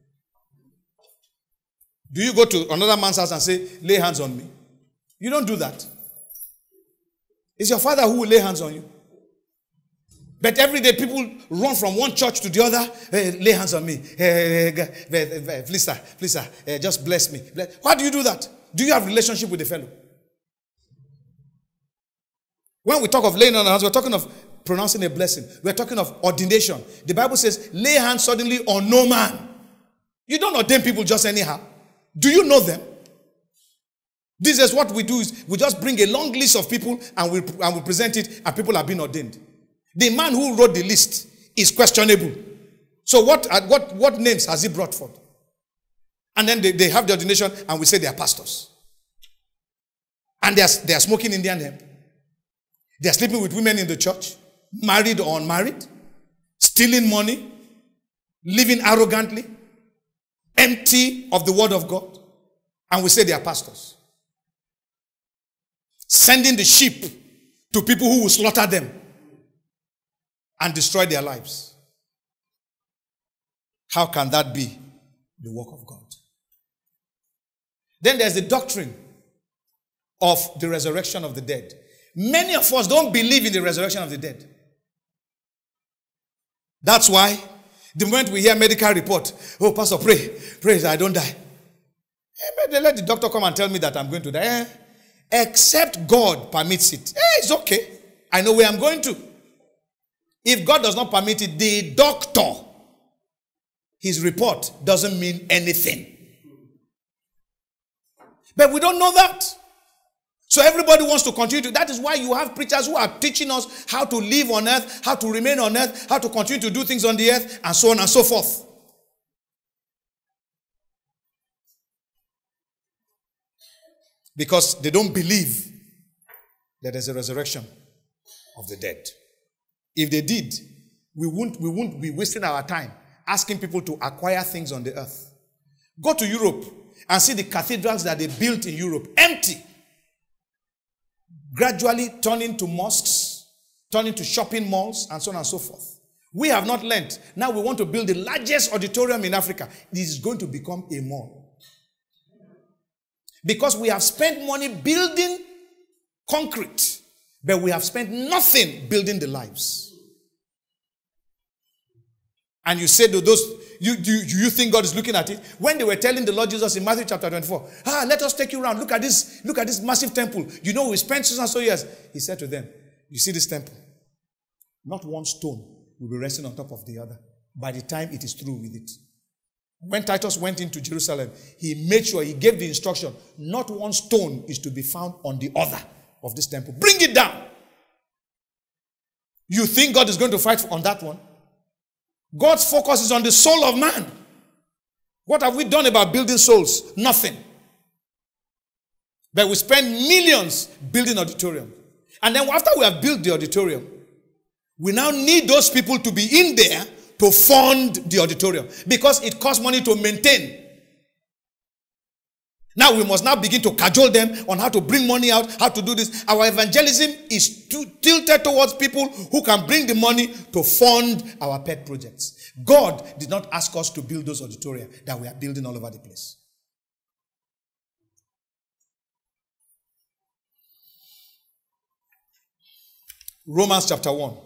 Do you go to another man's house and say, lay hands on me? You don't do that. It's your father who will lay hands on you. But every day people run from one church to the other. Hey, lay hands on me. Hey, hey, hey, please, sir, please, sir, hey, just bless me. Why do you do that? Do you have a relationship with the fellow? When we talk of laying on hands, we're talking of pronouncing a blessing. We're talking of ordination. The Bible says, lay hands suddenly on no man. You don't ordain people just anyhow. Do you know them? This is what we do, is we just bring a long list of people and we, and we present it and people are being ordained. The man who wrote the list is questionable. So what, what, what names has he brought forth? And then they, they have the ordination and we say they are pastors. And they are, they are smoking Indian hemp. They are sleeping with women in the church, married or unmarried, stealing money, living arrogantly, empty of the word of God. And we say they are pastors. Sending the sheep to people who will slaughter them and destroy their lives. How can that be the work of God? Then there's the doctrine of the resurrection of the dead. Many of us don't believe in the resurrection of the dead. That's why the moment we hear medical report, oh, pastor, pray, pray that I don't die. Eh, they let the doctor come and tell me that I'm going to die. Eh, except God permits it. Eh, it's okay. I know where I'm going to. If God does not permit it, the doctor, his report doesn't mean anything. But we don't know that. So everybody wants to continue to. That is why you have preachers who are teaching us how to live on earth, how to remain on earth, how to continue to do things on the earth, and so on and so forth. Because they don't believe that there's a resurrection of the dead. If they did, we wouldn't, we wouldn't be wasting our time asking people to acquire things on the earth. Go to Europe and see the cathedrals that they built in Europe, empty. Gradually turning to mosques, turning to shopping malls, and so on and so forth. We have not learned. Now we want to build the largest auditorium in Africa. This is going to become a mall. Because we have spent money building concrete, but we have spent nothing building the lives. And you say to those, you, do, do you think God is looking at it? When they were telling the Lord Jesus in Matthew chapter twenty-four, ah, let us take you around. Look at this, look at this massive temple. You know, we spent so and so years. He said to them, you see this temple? Not one stone will be resting on top of the other by the time it is through with it. When Titus went into Jerusalem, he made sure, he gave the instruction, not one stone is to be found on the other of this temple. Bring it down. You think God is going to fight on that one? God's focus is on the soul of man. What have we done about building souls? Nothing. But we spend millions building auditorium. And then after we have built the auditorium, we now need those people to be in there to fund the auditorium. Because it costs money to maintain. Now we must now begin to cajole them on how to bring money out, how to do this. Our evangelism is too tilted towards people who can bring the money to fund our pet projects. God did not ask us to build those auditoria that we are building all over the place. Romans chapter one.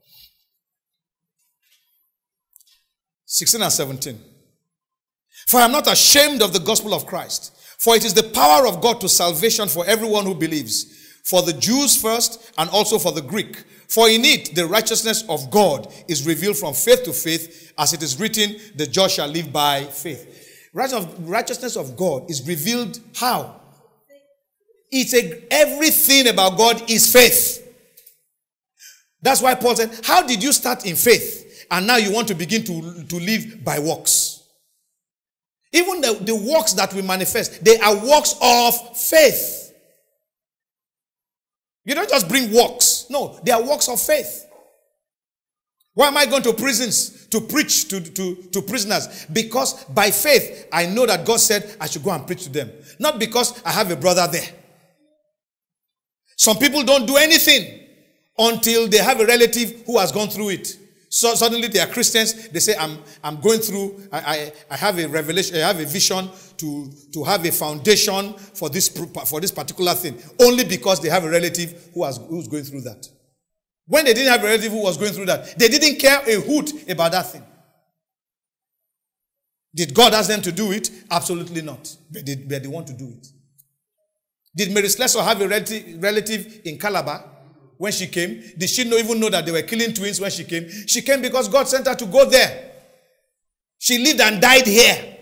sixteen and seventeen. For I am not ashamed of the gospel of Christ. For it is the power of God to salvation for everyone who believes, for the Jews first and also for the Greek. For in it the righteousness of God is revealed from faith to faith, as it is written, the just shall live by faith. Righteousness of God is revealed how? It's a, everything about God is faith. That's why Paul said, how did you start in faith and now you want to begin to, to live by works? Even the, the works that we manifest, they are works of faith. You don't just bring works. No, they are works of faith. Why am I going to prisons to preach to, to, to prisoners? Because by faith, I know that God said I should go and preach to them. Not because I have a brother there. Some people don't do anything until they have a relative who has gone through it. So suddenly they are Christians. They say, I'm, I'm going through, I, I, I have a revelation, I have a vision to, to have a foundation for this, for this particular thing. Only because they have a relative who has, who's going through that. When they didn't have a relative who was going through that, they didn't care a hoot about that thing. Did God ask them to do it? Absolutely not. But they, but they want to do it. Did Mary Slessor have a relative, relative in Calabar? When she came, did she not even know that they were killing twins when she came? She came because God sent her to go there. She lived and died here.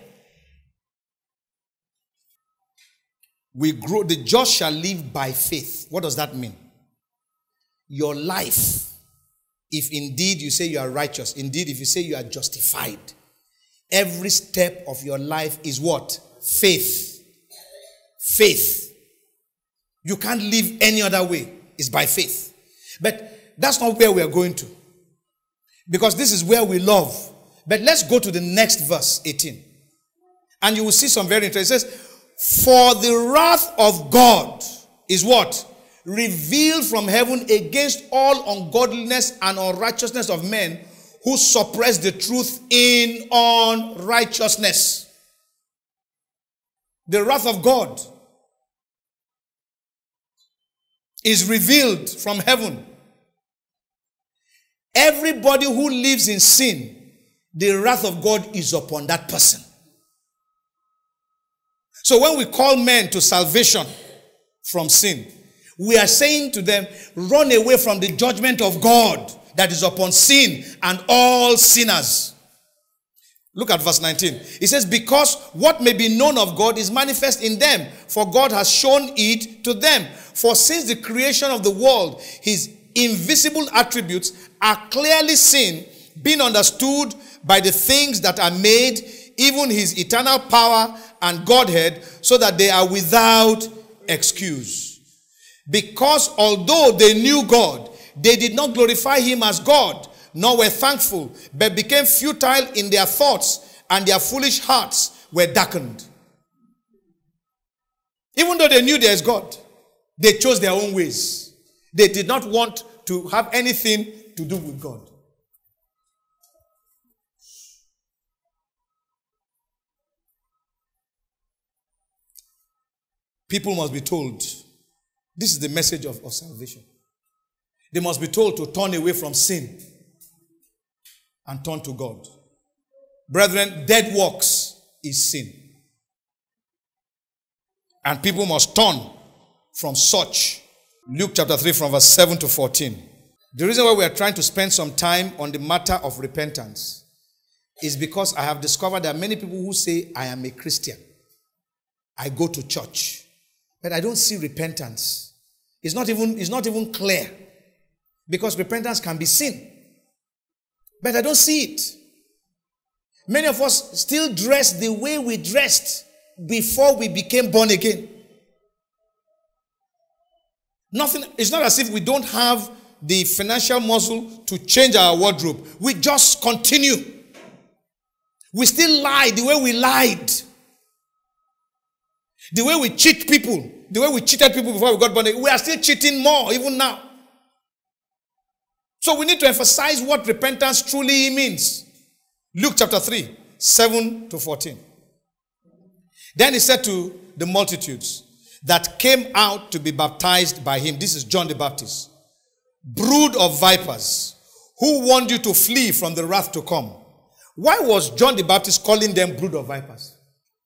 We grow, the just shall live by faith. What does that mean? Your life, if indeed you say you are righteous, indeed if you say you are justified, every step of your life is what? Faith. Faith. You can't live any other way. It's by faith. But that's not where we are going to. Because this is where we love. But let's go to the next verse, eighteen. And you will see some very interesting. It says, for the wrath of God is what? Revealed from heaven against all ungodliness and unrighteousness of men who suppress the truth in unrighteousness. The wrath of God is revealed from heaven. Everybody who lives in sin, the wrath of God is upon that person. So when we call men to salvation from sin, we are saying to them, run away from the judgment of God that is upon sin and all sinners. Look at verse nineteen. It says, because what may be known of God is manifest in them, for God has shown it to them. For since the creation of the world, his invisible attributes are clearly seen, being understood by the things that are made, even his eternal power and Godhead, so that they are without excuse. Because although they knew God, they did not glorify him as God, nor were thankful, but became futile in their thoughts, and their foolish hearts were darkened. Even though they knew there is God, they chose their own ways. They did not want to have anything to do with God. People must be told, this is the message of, of salvation. They must be told to turn away from sin and turn to God. Brethren, dead works is sin. And people must turn from such. Luke chapter three from verse seven to fourteen. The reason why we are trying to spend some time on the matter of repentance is because I have discovered that many people who say, I am a Christian, I go to church, but I don't see repentance. It's not even, it's not even clear. Because repentance can be sin. But I don't see it. Many of us still dress the way we dressed before we became born again. Nothing, it's not as if we don't have the financial muscle to change our wardrobe. We just continue. We still lie the way we lied. The way we cheat people, the way we cheated people before we got born again, we are still cheating more even now. So we need to emphasize what repentance truly means. Luke chapter three, seven to fourteen. Then he said to the multitudes that came out to be baptized by him, this is John the Baptist, brood of vipers, who warned you to flee from the wrath to come. Why was John the Baptist calling them brood of vipers?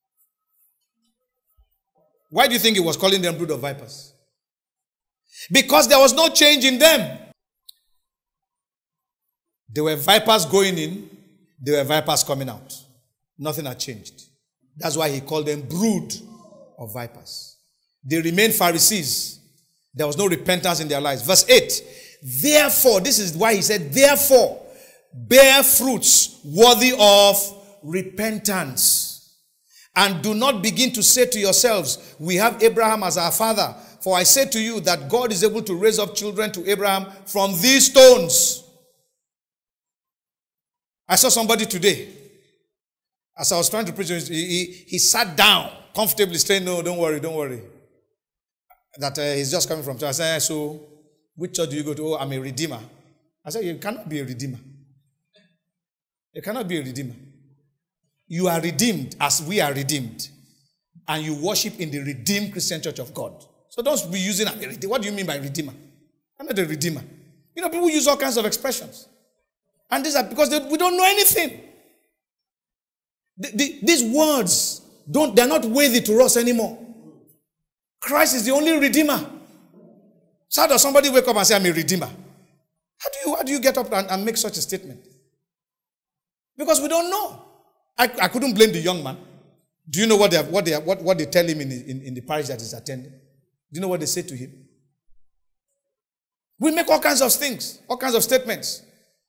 Why do you think he was calling them brood of vipers? Because there was no change in them. There were vipers going in, there were vipers coming out. Nothing had changed. That's why he called them brood of vipers. They remained Pharisees. There was no repentance in their lives. Verse eight. Therefore, this is why he said, therefore, bear fruits worthy of repentance. And do not begin to say to yourselves, we have Abraham as our father. For I say to you that God is able to raise up children to Abraham from these stones. I saw somebody today, as I was trying to preach, he, he, he sat down comfortably saying, no, don't worry, don't worry. That uh, he's just coming from church. I said, so which church do you go to? Oh, I'm a redeemer. I said, you cannot be a redeemer. You cannot be a redeemer. You are redeemed as we are redeemed. And you worship in the redeemed Christian Church of God. So don't be using, I'm a redeemer. What do you mean by redeemer? I'm not a redeemer. You know, people use all kinds of expressions. And these are because they, we don't know anything. The, the, these words, don't, they're not worthy to us anymore. Christ is the only redeemer. So how does somebody wake up and say, I'm a redeemer? How do you, how do you get up and, and make such a statement? Because we don't know. I, I couldn't blame the young man. Do you know what they, have, what they, have, what, what they tell him in, in, in the parish that he's attending? Do you know what they say to him? We make all kinds of things, all kinds of statements.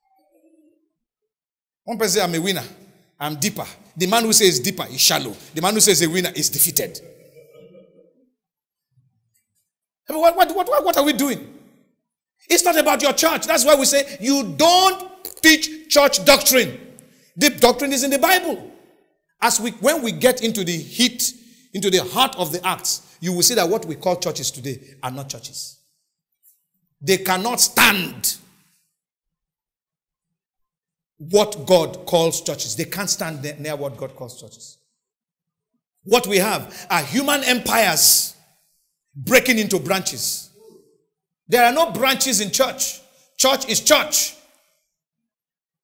One person says, I'm a winner. I'm deeper. The man who says deeper is shallow. The man who says a winner is defeated. I mean, what, what, what, what are we doing? It's not about your church. That's why we say you don't teach church doctrine. The doctrine is in the Bible. As we, when we get into the heat, into the heart of the Acts, you will see that what we call churches today are not churches. They cannot stand what God calls churches. They can't stand near what God calls churches. What we have are human empires breaking into branches. There are no branches in church. Church is church.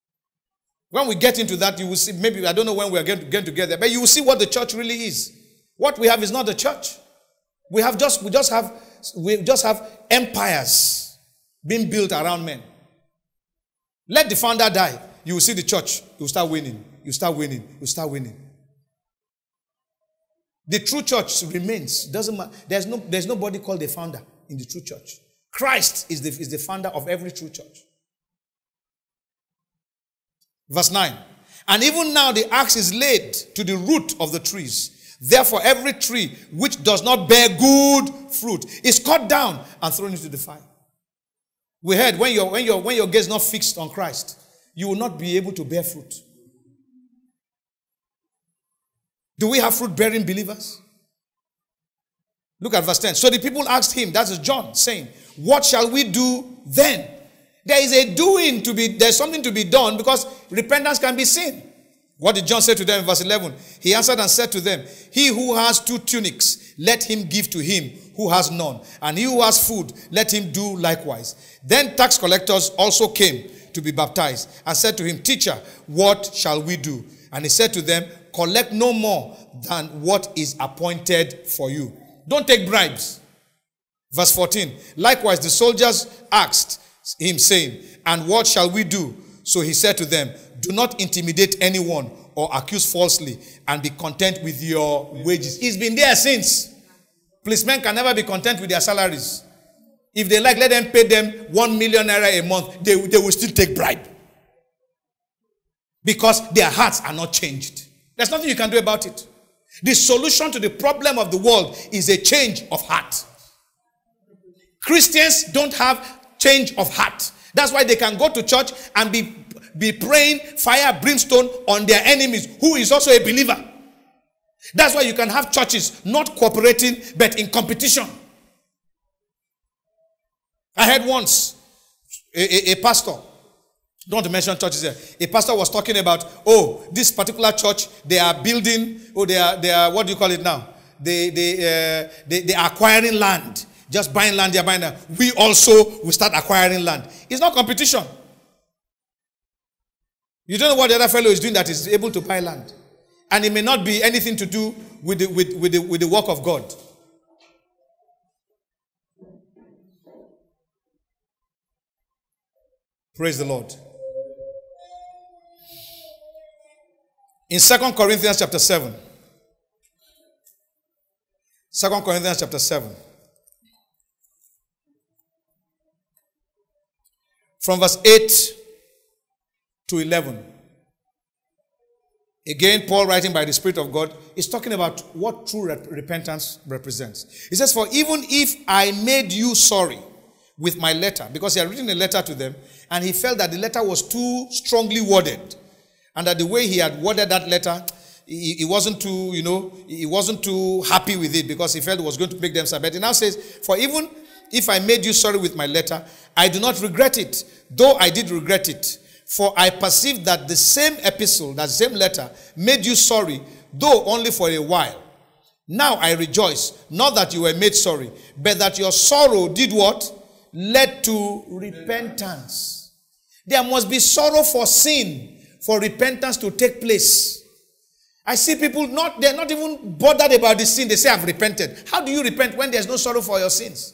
When we get into that, you will see, maybe, I don't know when we are going to get together, but you will see what the church really is. What we have is not the church. We have just we just have we just have empires being built around men. Let the founder die. You will see the church. You will start winning. You start winning. You start winning. The true church remains. Doesn't matter. There's no there's nobody called the founder in the true church. Christ is the, is the founder of every true church. Verse nine. And even now the axe is laid to the root of the trees. Therefore every tree which does not bear good fruit is cut down and thrown into the fire. We heard when your when your when your gaze is not fixed on Christ, you will not be able to bear fruit. Do we have fruit-bearing believers? Look at verse ten. So the people asked him, that is John, saying, what shall we do then? There is a doing to be, there's something to be done because repentance can be seen. What did John say to them in verse eleven? He answered and said to them, he who has two tunics, let him give to him who has none. And he who has food, let him do likewise. Then tax collectors also came to be baptized and said to him, teacher, what shall we do? And he said to them, collect no more than what is appointed for you. Don't take bribes. Verse fourteen. Likewise, the soldiers asked him, saying, and what shall we do? So he said to them, do not intimidate anyone or accuse falsely, and be content with your wages. He's been there since. Policemen can never be content with their salaries. If they like, let them pay them one million naira a month. They, they will still take bribe. Because their hearts are not changed. There's nothing you can do about it. The solution to the problem of the world is a change of heart. Christians don't have change of heart. That's why they can go to church and be, be praying fire, brimstone on their enemies, who is also a believer. That's why you can have churches not cooperating, but in competition. I heard once a, a, a pastor, don't want to mention churches here. A pastor was talking about, oh, this particular church, they are building, oh, they are, they are, what do you call it now? They, they, uh, they, they are acquiring land. Just buying land, they are buying land. We also will start acquiring land. It's not competition. You don't know what the other fellow is doing that is able to buy land. And it may not be anything to do with the, with, with the, with the work of God. Praise the Lord. In Second Corinthians chapter seven. Second Corinthians chapter seven. From verse eight to eleven. Again, Paul, writing by the Spirit of God, is talking about what true rep- repentance represents. He says, for even if I made you sorry with my letter, because he had written a letter to them, and he felt that the letter was too strongly worded, and that the way he had worded that letter, he, he wasn't too, you know, he wasn't too happy with it, because he felt it was going to make them sad. But he now says, for even if I made you sorry with my letter, I do not regret it, though I did regret it. For I perceive that the same epistle, that same letter, made you sorry, though only for a while. Now I rejoice, not that you were made sorry, but that your sorrow did what? Led to repentance. There must be sorrow for sin, for repentance to take place. I see people, not they're not even bothered about the sin. They say, I've repented. How do you repent when there's no sorrow for your sins?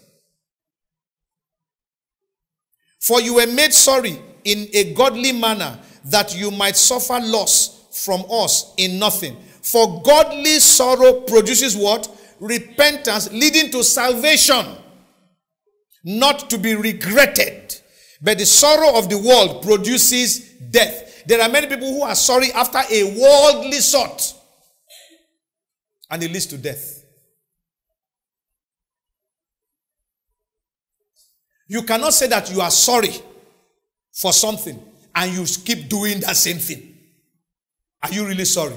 For you were made sorry in a godly manner, that you might suffer loss from us in nothing. For godly sorrow produces what? Repentance, leading to salvation, not to be regretted. But the sorrow of the world produces death. There are many people who are sorry after a worldly sort, and it leads to death. You cannot say that you are sorry for something and you keep doing that same thing. Are you really sorry?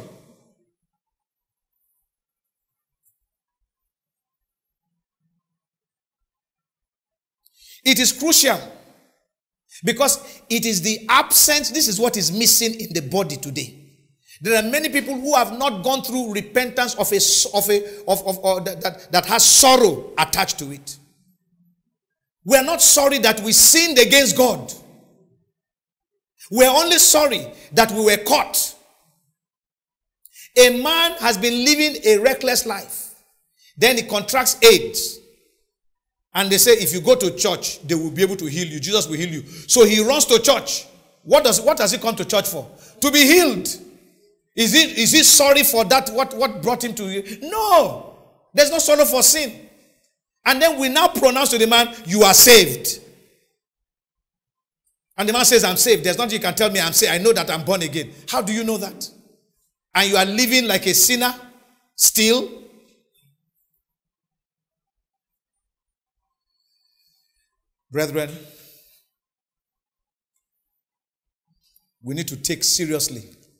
It is crucial because it is the absence. This is what is missing in the body today. There are many people who have not gone through repentance of a of a of, of, of that, that, that has sorrow attached to it. We are not sorry that we sinned against God. We are only sorry that we were caught. A man has been living a reckless life. Then he contracts AIDS. And they say if you go to church, they will be able to heal you. Jesus will heal you. So he runs to church. What does, what does he come to church for? To be healed. Is he, is he sorry for that? What, what brought him to you? No. There's no sorrow for sin. And then we now pronounce to the man, you are saved. And the man says, I'm saved. There's nothing you can tell me I'm saved. I know that I'm born again. How do you know that? And you are living like a sinner still? Brethren, we need to take seriously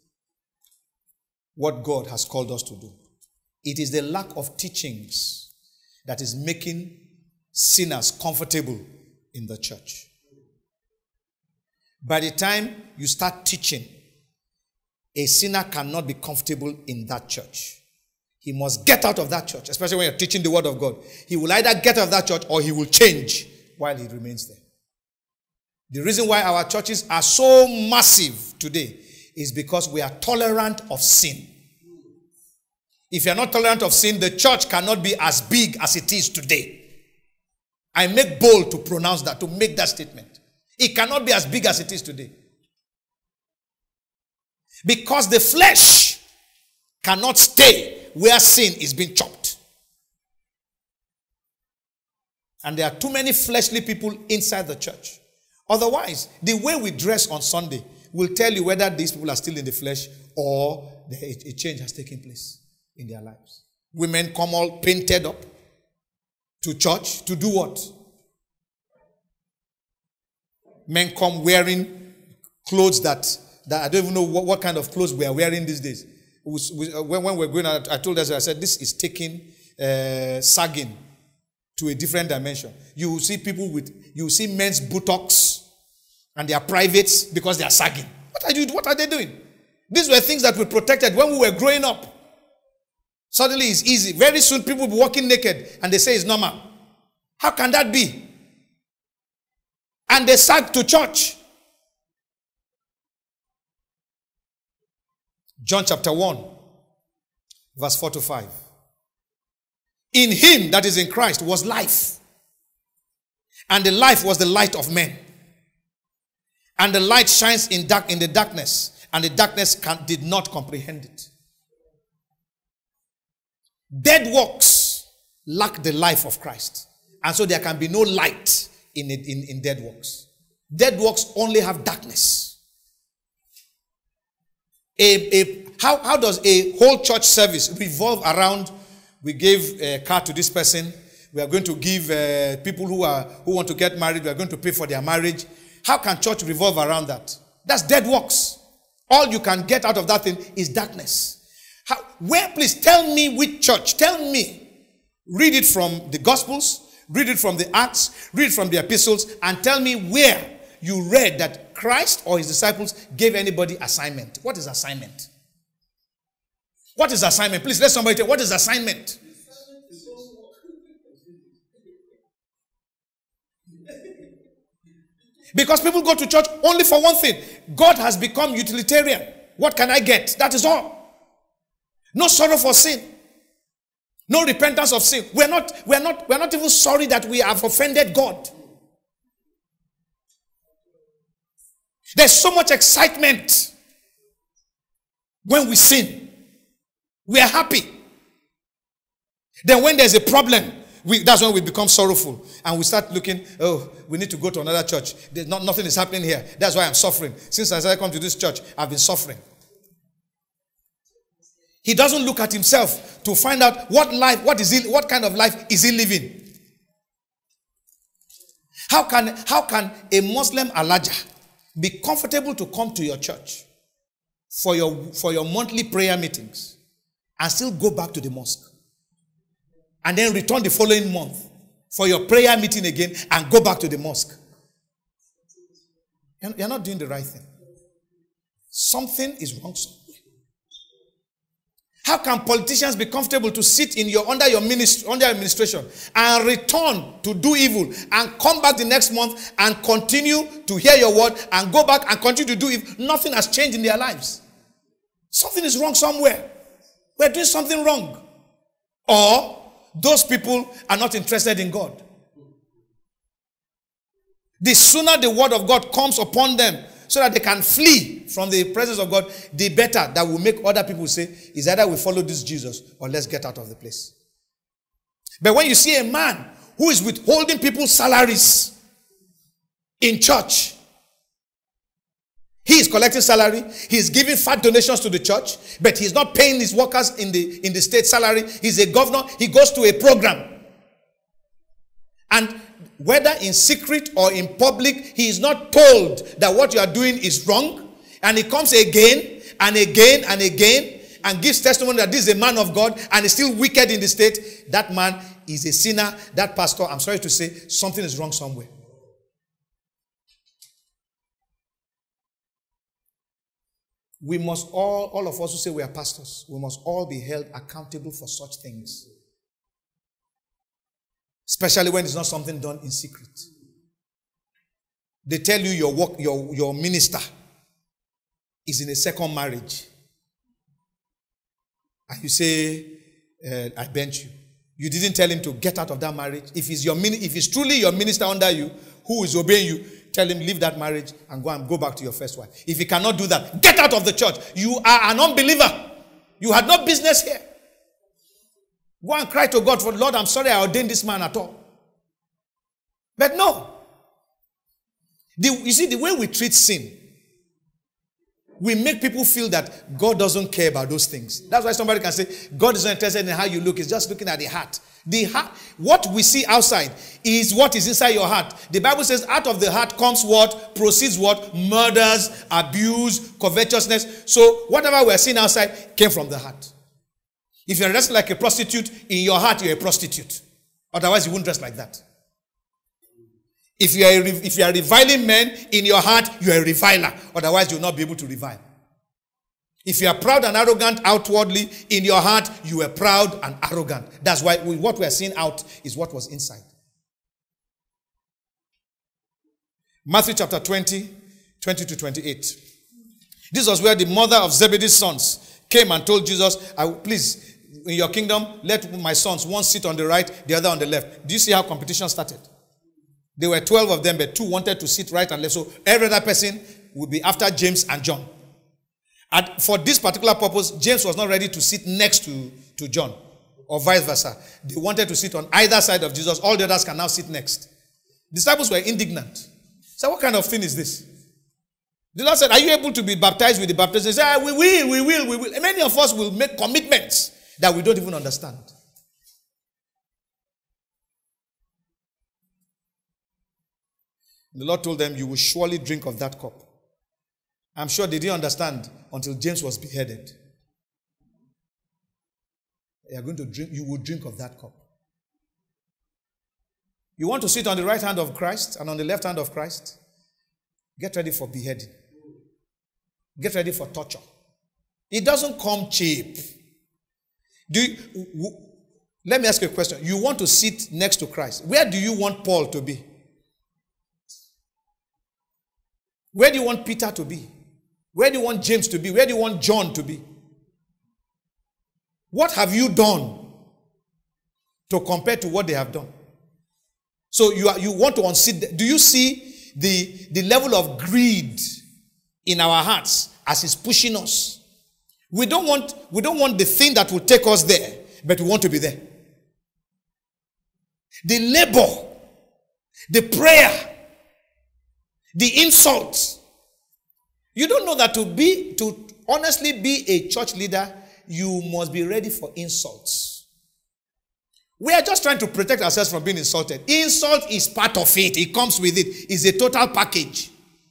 what God has called us to do. It is the lack of teachings that is making sinners comfortable in the church. By the time you start teaching, a sinner cannot be comfortable in that church. He must get out of that church, especially when you're teaching the word of God. He will either get out of that church or he will change while he remains there. The reason why our churches are so massive today is because we are tolerant of sin. If you are not tolerant of sin, the church cannot be as big as it is today. I make bold to pronounce that, to make that statement. It cannot be as big as it is today. Because the flesh cannot stay where sin is being chopped. And there are too many fleshly people inside the church. Otherwise, the way we dress on Sunday will tell you whether these people are still in the flesh or a change has taken place in their lives. Women come all painted up to church to do what? Men come wearing clothes that, that I don't even know what, what kind of clothes we are wearing these days. We, we, when, when we're going out, I told us, I said, this is taking uh, sagging to a different dimension. You will see people with, you will see men's buttocks and their privates because they are sagging. What are you, what are they doing? These were things that we protected when we were growing up. Suddenly it's easy. Very soon people will be walking naked and they say it's normal. How can that be? And they sag to church. John chapter one, verse four to five. In him, that is in Christ, was life. And the life was the light of men. And the light shines in dark in the darkness, and the darkness can, did not comprehend it. Dead works lack the life of Christ. And so there can be no light in, in, in dead works. Dead works only have darkness. A, a, how, how does a whole church service revolve around, we gave a car to this person, we are going to give uh, people who are who want to get married, we are going to pay for their marriage. How can church revolve around that? That's dead works. All you can get out of that thing is darkness. How, where, please tell me which church, tell me. Read it from the Gospels, read it from the Acts, read it from the Epistles, and tell me where you read that Christ or his disciples gave anybody assignment. What is assignment? What is assignment? Please let somebody tell. What is assignment? Because people go to church only for one thing. God has become utilitarian. What can I get? That is all. No sorrow for sin. No repentance of sin. We're not, we're not, we're not even sorry that we have offended God. There's so much excitement when we sin. We are happy. Then when there's a problem, we, that's when we become sorrowful. And we start looking, oh, we need to go to another church. There's not, nothing is happening here. That's why I'm suffering. Since I started coming to this church, I've been suffering. He doesn't look at himself to find out what life, what is he, what kind of life is he living. How can, how can a Muslim Alaja be comfortable to come to your church for your, for your monthly prayer meetings and still go back to the mosque? And then return the following month for your prayer meeting again and go back to the mosque. You're not doing the right thing. Something is wrong somewhere. How can politicians be comfortable to sit in your under your ministry, under your administration and return to do evil and come back the next month and continue to hear your word and go back and continue to do evil? Nothing has changed in their lives. Something is wrong somewhere. we're doing something wrong. Or those people are not interested in God. The sooner the word of God comes upon them so that they can flee from the presence of God, the better. That will make other people say, is either we follow this Jesus or let's get out of the place. But when you see a man who is withholding people's salaries in church, he is collecting salary, he is giving fat donations to the church, but he's not paying his workers in the, in the state salary. He's a governor, he goes to a program. And whether in secret or in public, he is not told that what you are doing is wrong. And he comes again and again and again and gives testimony that this is a man of God and is still wicked in the state. That man is a sinner. That pastor, I'm sorry to say, something is wrong somewhere. We must all, all of us who say we are pastors, we must all be held accountable for such things. Especially when it's not something done in secret. They tell you your work, your, your minister is in a second marriage. And you say, uh, I bench you. You didn't tell him to get out of that marriage. If he's, your, if he's truly your minister under you, who is obeying you, tell him, leave that marriage and go and go back to your first wife. If he cannot do that, get out of the church. You are an unbeliever. You had no business here. Go and cry to God for, Lord, I'm sorry I ordained this man at all. But no. The, you see, the way we treat sin, we make people feel that God doesn't care about those things. That's why somebody can say, God is not interested in how you look. He's just looking at the heart. The heart, what we see outside is what is inside your heart. The Bible says, out of the heart comes what? Proceeds what? Murders, abuse, covetousness. So whatever we're seeing outside came from the heart. If you're dressed like a prostitute, in your heart you're a prostitute. Otherwise you wouldn't dress like that. If you are a, if you are reviling men, in your heart you are a reviler. Otherwise you will not be able to revile. If you are proud and arrogant outwardly, in your heart you are proud and arrogant. That's why we, what we are seeing out is what was inside. Matthew chapter twenty, twenty to twenty-eight. This was where the mother of Zebedee's sons came and told Jesus, I, please, in your kingdom, let my sons, one sit on the right, the other on the left. Do you see how competition started? There were twelve of them, but two wanted to sit right and left. So every other person would be after James and John. And for this particular purpose, James was not ready to sit next to, to John, or vice versa. They wanted to sit on either side of Jesus. All the others can now sit next. Disciples were indignant. So what kind of thing is this? The Lord said, are you able to be baptized with the baptism? They said, ah, we will, we will, we will. And many of us will make commitments that we don't even understand. The Lord told them, you will surely drink of that cup. I'm sure they didn't understand until James was beheaded. You are going to drink, you will drink of that cup. You want to sit on the right hand of Christ and on the left hand of Christ? Get ready for beheading. Get ready for torture. It doesn't come cheap. Do you, w- let me ask you a question. You want to sit next to Christ. Where do you want Paul to be? Where do you want Peter to be? Where do you want James to be? Where do you want John to be? What have you done to compare to what they have done? So you are, you want to unseat them. Do you see the, the level of greed in our hearts as it's pushing us? We don't want, we don't want the thing that will take us there, but we want to be there. The labor, the prayer, the insults. You don't know that to be, to honestly be a church leader, you must be ready for insults. We are just trying to protect ourselves from being insulted. Insult is part of it. It comes with it. It's a total package.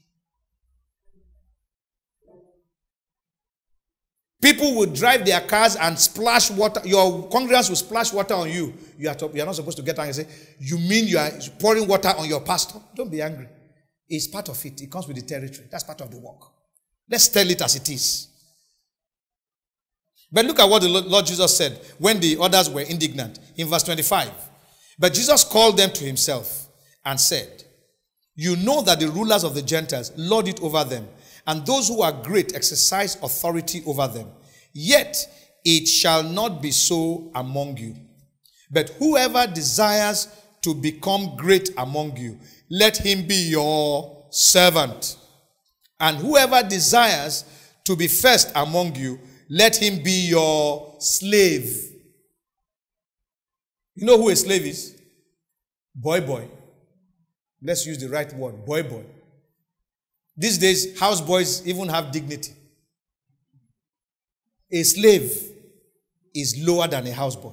People will drive their cars and splash water. Your congregants will splash water on you. You are, to, you are not supposed to get angry and say, you mean you are pouring water on your pastor? Don't be angry. It's part of it. It comes with the territory. That's part of the work. Let's tell it as it is. But look at what the Lord Jesus said when the others were indignant. In verse twenty-five. But Jesus called them to himself and said, you know that the rulers of the Gentiles lord it over them, and those who are great exercise authority over them. Yet, it shall not be so among you. But whoever desires to become great among you, let him be your servant. And whoever desires to be first among you, let him be your slave. You know who a slave is? Boy, boy. Let's use the right word. Boy, boy. These days, houseboys even have dignity. A slave is lower than a houseboy.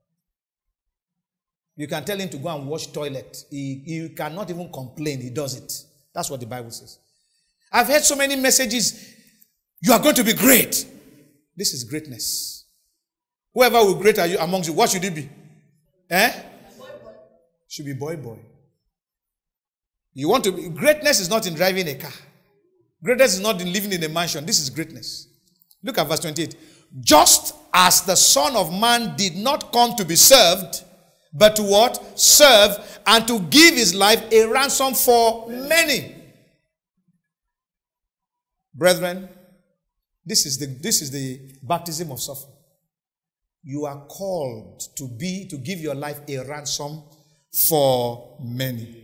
You can tell him to go and wash toilet. He, he cannot even complain. He does it. That's what the Bible says. I've heard so many messages. You are going to be great. This is greatness. Whoever will great are you amongst you, what should it be? Eh? Boy, boy. Should be boy, boy. You want to be, greatness is not in driving a car. Greatness is not in living in a mansion. This is greatness. Look at verse twenty-eight. Just as the Son of Man did not come to be served, but to what? Serve, and to give his life a ransom for many. Brethren, this is the, this is the baptism of suffering. You are called to be, to give your life a ransom for many.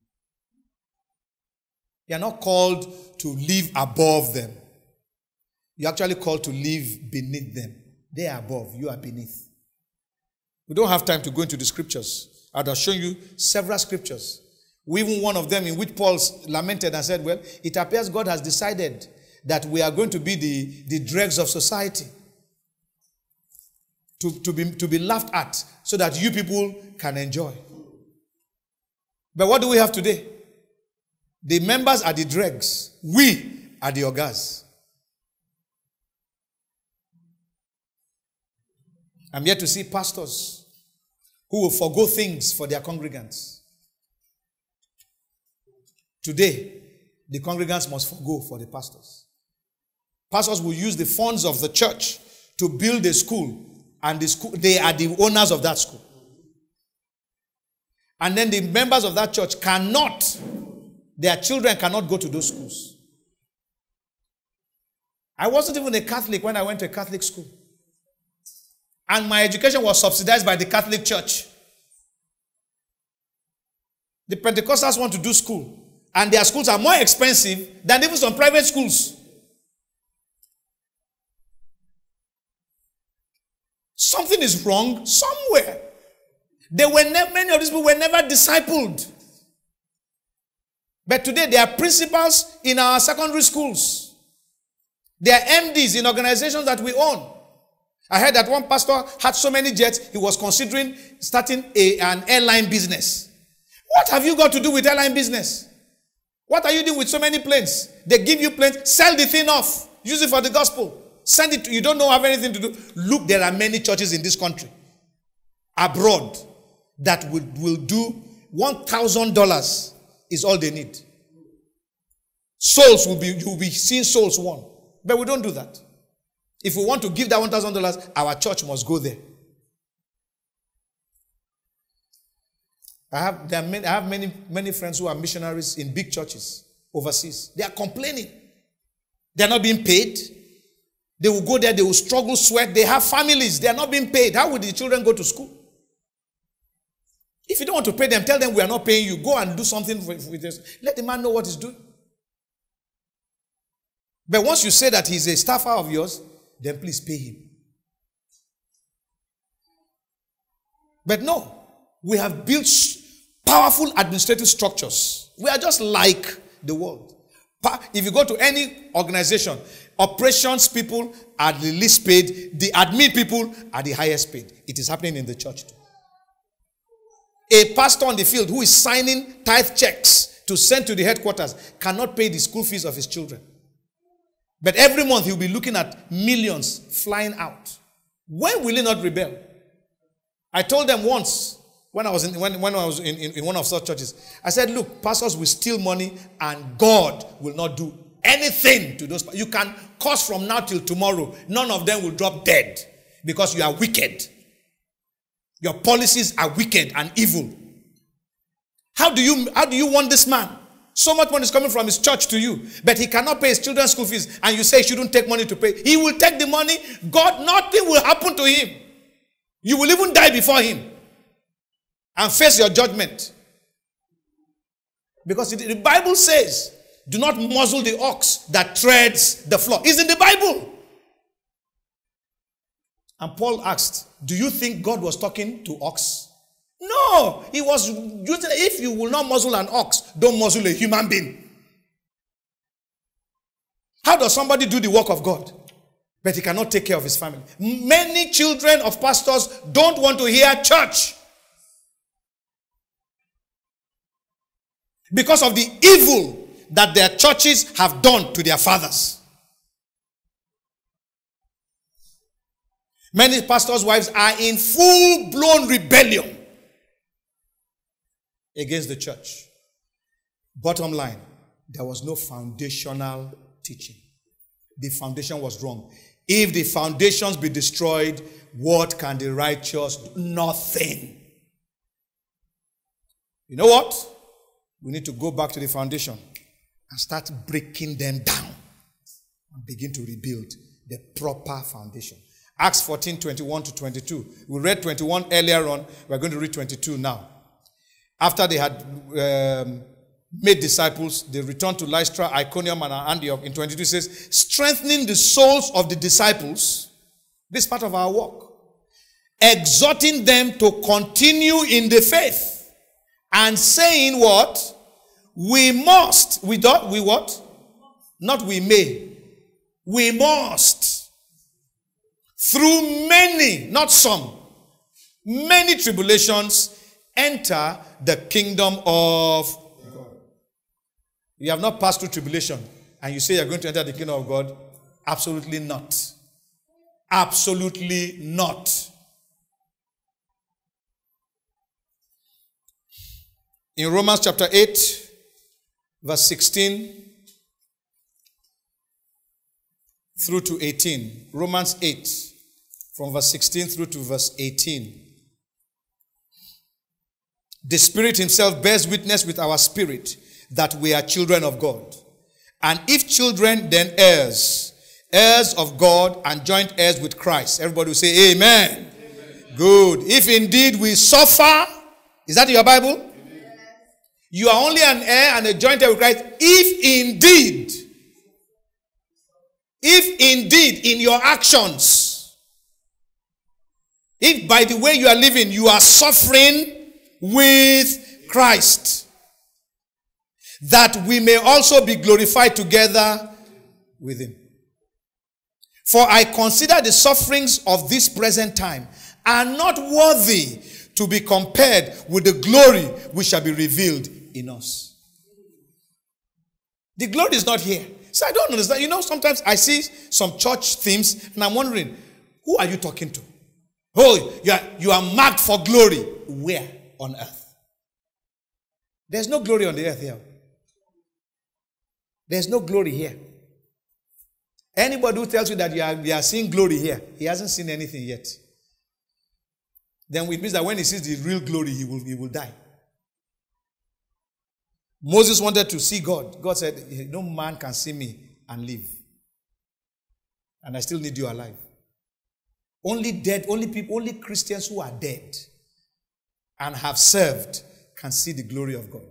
You are not called to live above them. You are actually called to live beneath them. They are above, you are beneath. We don't have time to go into the scriptures. I'd have shown you several scriptures. Even one of them in which Paul lamented and said, well, it appears God has decided that we are going to be the, the dregs of society. To, to, be, to be laughed at so that you people can enjoy. But what do we have today? The members are the dregs. We are the augurs. I'm yet to see pastors who will forego things for their congregants. Today, the congregants must forego for the pastors. Pastors will use the funds of the church to build a school, and the school, they are the owners of that school. And then the members of that church cannot, their children cannot go to those schools. I wasn't even a Catholic when I went to a Catholic school. And my education was subsidized by the Catholic Church. The Pentecostals want to do school, and their schools are more expensive than even some private schools. Something is wrong somewhere. They were ne- many of these people were never discipled. But today they are principals in our secondary schools. They are M Ds in organizations that we own. I heard that one pastor had so many jets, he was considering starting a, an airline business. What have you got to do with airline business? What are you doing with so many planes? They give you planes, sell the thing off, use it for the gospel. Send it to, you don't know have anything to do. Look, there are many churches in this country, abroad, that will, will do one thousand dollars is all they need. Souls will be, you will be seeing souls won. But we don't do that. If we want to give that one thousand dollars, our church must go there. I have, there are many, I have many, many friends who are missionaries in big churches overseas. They are complaining. They are not being paid. They will go there, they will struggle, sweat. They have families. They are not being paid. How will the children go to school? If you don't want to pay them, tell them we are not paying you. Go and do something with this. Let the man know what he's doing. But once you say that he's a staffer of yours, then please pay him. But no, we have built powerful administrative structures. We are just like the world. If you go to any organization, operations people are the least paid, the admin people are the highest paid. It is happening in the church too. A pastor on the field who is signing tithe checks to send to the headquarters cannot pay the school fees of his children. But every month he'll be looking at millions flying out. When will he not rebel? I told them once, when I was in, when, when I was in, in, in one of such churches, I said, look, pastors will steal money and God will not do anything to those. You can curse from now till tomorrow. None of them will drop dead because you are wicked. Your policies are wicked and evil. How do you, how do you want this man So much money is coming from his church to you, but he cannot pay his children's school fees, and you say he shouldn't take money to pay. He will take the money. God, nothing will happen to him. You will even die before him and face your judgment. Because the Bible says, do not muzzle the ox that treads the floor. It's in the Bible. And Paul asked, do you think God was talking to ox? No. He was using, if you will not muzzle an ox, don't muzzle a human being. How does somebody do the work of God, but he cannot take care of his family? Many children of pastors don't want to hear church because of the evil that their churches have done to their fathers. Many pastors' wives are in full-blown rebellion against the church. Bottom line, there was no foundational teaching. The foundation was wrong. If the foundations be destroyed, what can the righteous do? Nothing. You know what? We need to go back to the foundation and start breaking them down and begin to rebuild the proper foundation. Acts fourteen, twenty-one to twenty-two. We read twenty-one earlier on. We're going to read twenty-two now. After they had um, made disciples, they returned to Lystra, Iconium, and Antioch. In twenty-two it says, strengthening the souls of the disciples. This is part of our work. Exhorting them to continue in the faith. And saying what? We must. We don't. We what? Not we may. We must. Through many, not some, many tribulations, enter the kingdom of God. You have not passed through tribulation and you say you're going to enter the kingdom of God? Absolutely not. Absolutely not. In Romans chapter eight, verse sixteen through to eighteen. Romans eight, from verse sixteen through to verse eighteen. The Spirit himself bears witness with our spirit that we are children of God. And if children, then heirs, heirs of God and joint heirs with Christ. Everybody will say amen. Amen. Good. If indeed we suffer, is that in your Bible? Amen. You are only an heir and a joint heir with Christ if indeed, if indeed in your actions, if by the way you are living, you are suffering with Christ, that we may also be glorified together with him. For I consider the sufferings of this present time are not worthy to be compared with the glory which shall be revealed in us. The glory is not here. So I don't understand. You know, sometimes I see some church themes and I'm wondering, who are you talking to? Oh, you are, you are marked for glory. Where on earth? There's no glory on the earth here. There's no glory here. Anybody who tells you that you are, you are seeing glory here, he hasn't seen anything yet. Then it means that when he sees the real glory, he will, he will die. Moses wanted to see God. God said, no man can see me and live. And I still need you alive. Only dead, only people, only Christians who are dead and have served can see the glory of God.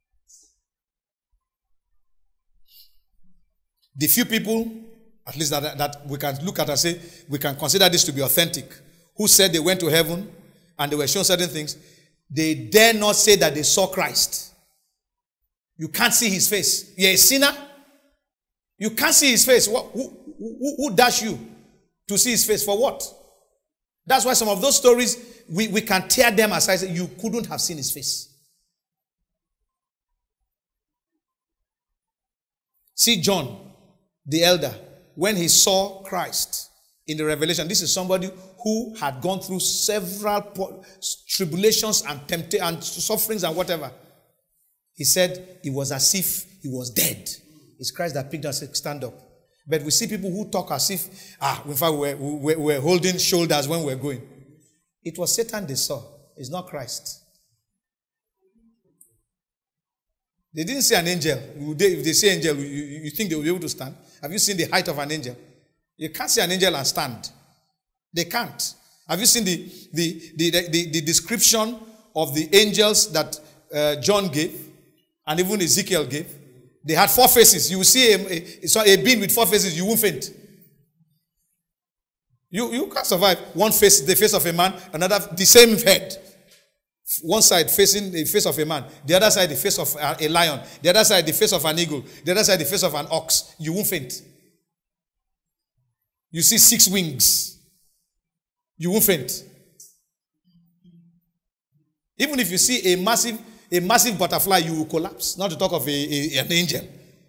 The few people, at least that, that we can look at and say, we can consider this to be authentic, who said they went to heaven and they were shown certain things, they dare not say that they saw Christ. You can't see his face. You're a sinner. You can't see his face. What, who, who, who dashed you to see his face? For what? That's why some of those stories, we, we can tear them aside. You couldn't have seen his face. See John, the elder, when he saw Christ in the Revelation, this is somebody who had gone through several tribulations and temptations and sufferings and whatever. He said it was as if he was dead. It's Christ that picked us, stand up. But we see people who talk as if, ah, in fact, we're, we're, we're holding shoulders when we're going. It was Satan they saw. It's not Christ. They didn't see an angel. If they see an angel, you, you think they will be able to stand? Have you seen the height of an angel? You can't see an angel and stand. They can't. Have you seen the, the, the, the, the description of the angels that uh, John gave and even Ezekiel gave? They had four faces. You will see a, a, a being with four faces, you won't faint. You, you can't survive. One face, the face of a man, another, the same head. One side facing the face of a man, the other side the face of a, a lion, the other side the face of an eagle, the other side the face of an ox. You won't faint. You see six wings. You won't faint. Even if you see a massive, a massive butterfly, you will collapse. Not to talk of a, a, an angel.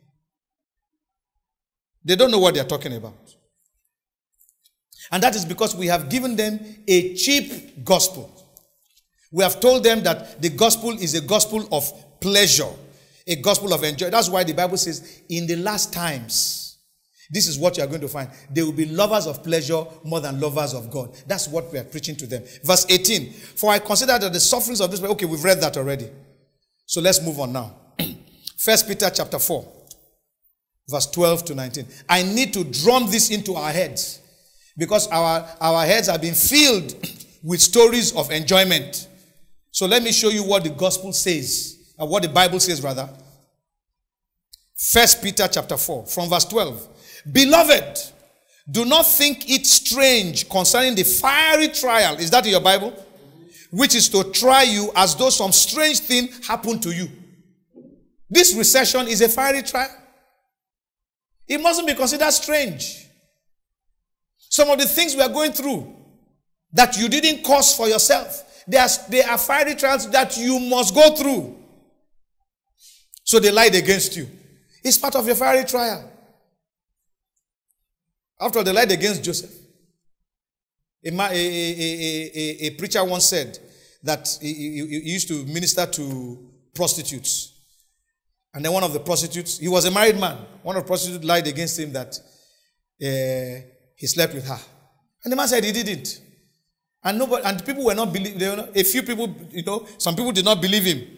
They don't know what they are talking about. And that is because we have given them a cheap gospel. We have told them that the gospel is a gospel of pleasure, a gospel of enjoy. That's why the Bible says, in the last times, this is what you are going to find. They will be lovers of pleasure more than lovers of God. That's what we are preaching to them. Verse eighteen. For I consider that the sufferings of this... Okay, we've read that already. So let's move on now. First Peter chapter four. Verse twelve to nineteen. I need to drum this into our heads. Because our, our heads have been filled with stories of enjoyment. So let me show you what the gospel says, or what the Bible says rather. First Peter chapter four, from verse twelve. Beloved, do not think it strange concerning the fiery trial. Is that in your Bible? Which is to try you as though some strange thing happened to you. This recession is a fiery trial. It mustn't be considered strange. Some of the things we are going through that you didn't cause for yourself, They are, they are fiery trials that you must go through. So they lied against you. It's part of your fiery trial. After all, they lied against Joseph. A, a, a, a, a preacher once said that he, he, he used to minister to prostitutes. And then one of the prostitutes, he was a married man. One of the prostitutes lied against him that uh, he slept with her. And the man said he didn't. And nobody, and people were not believe. They were not, a few people, you know, some people did not believe him.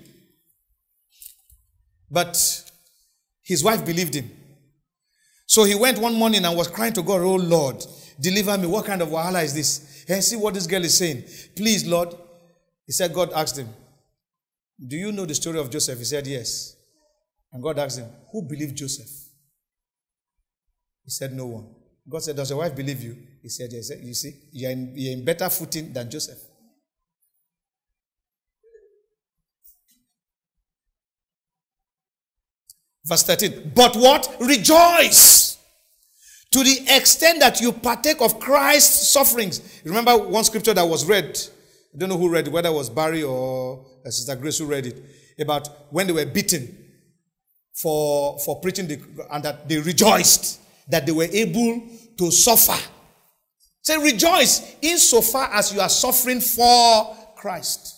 But his wife believed him. So he went one morning and was crying to God, "Oh Lord, deliver me. What kind of wahala is this? Hey, see what this girl is saying. Please, Lord." He said, God asked him, "Do you know the story of Joseph?" He said, "Yes." And God asked him, "Who believed Joseph?" He said, "No one." God said, "Does your wife believe you?" He said, "Yes." He said, "You see, you're in, you're in better footing than Joseph." Verse thirteen. But what? Rejoice to the extent that you partake of Christ's sufferings. Remember one scripture that was read. I don't know who read it, whether it was Barry or Sister Grace who read it. About when they were beaten for, for preaching the, and that they rejoiced that they were able to suffer. Say, rejoice insofar as you are suffering for Christ.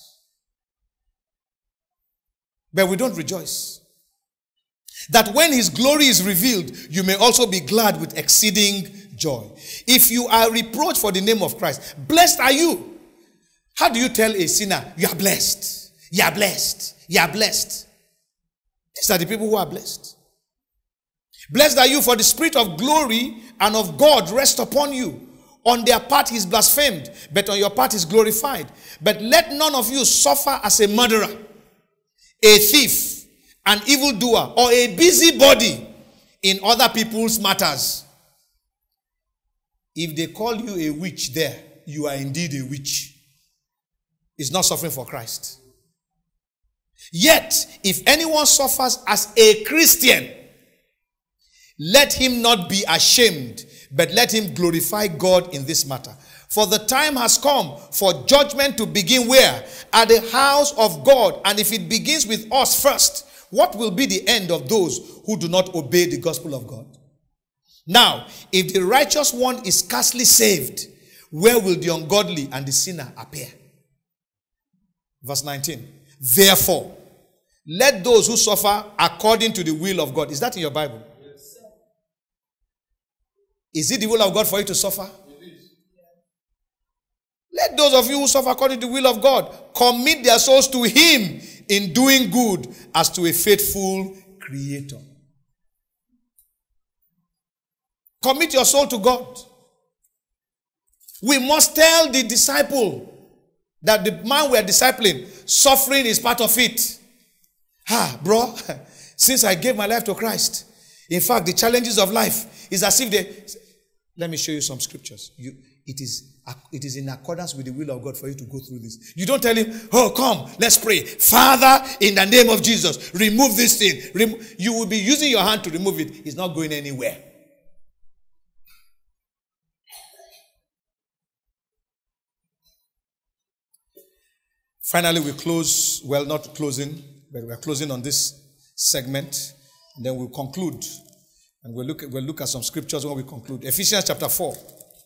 But we don't rejoice. That when his glory is revealed, you may also be glad with exceeding joy. If you are reproached for the name of Christ, blessed are you. How do you tell a sinner, you are blessed? You are blessed. You are blessed. These are the people who are blessed. Blessed are you, for the spirit of glory and of God rest upon you. On their part he is blasphemed, but on your part he is glorified. But let none of you suffer as a murderer, a thief, an evildoer, or a busybody in other people's matters. If they call you a witch there, you are indeed a witch. It's not suffering for Christ. Yet, if anyone suffers as a Christian, let him not be ashamed, but let him glorify God in this matter. For the time has come for judgment to begin where? At the house of God. And if it begins with us first, what will be the end of those who do not obey the gospel of God? Now, if the righteous one is scarcely saved, where will the ungodly and the sinner appear? Verse nineteen. Therefore, let those who suffer according to the will of God. Is that in your Bible? Yes. Is it the will of God for you to suffer? It is. Let those of you who suffer according to the will of God commit their souls to him in doing good as to a faithful Creator. Commit your soul to God. We must tell the disciple that the man we are discipling, suffering is part of it. Ah, bro, since I gave my life to Christ, in fact, the challenges of life is as if they... Let me show you some scriptures. You, it is, it is in accordance with the will of God for you to go through this. You don't tell him, oh, come, let's pray. Father, in the name of Jesus, remove this thing. Remo- you will be using your hand to remove it. It's not going anywhere. Finally, we close, well, not closing, but we're closing on this segment. And then we'll conclude. And we'll look, we'll look at some scriptures when we conclude. Ephesians chapter four.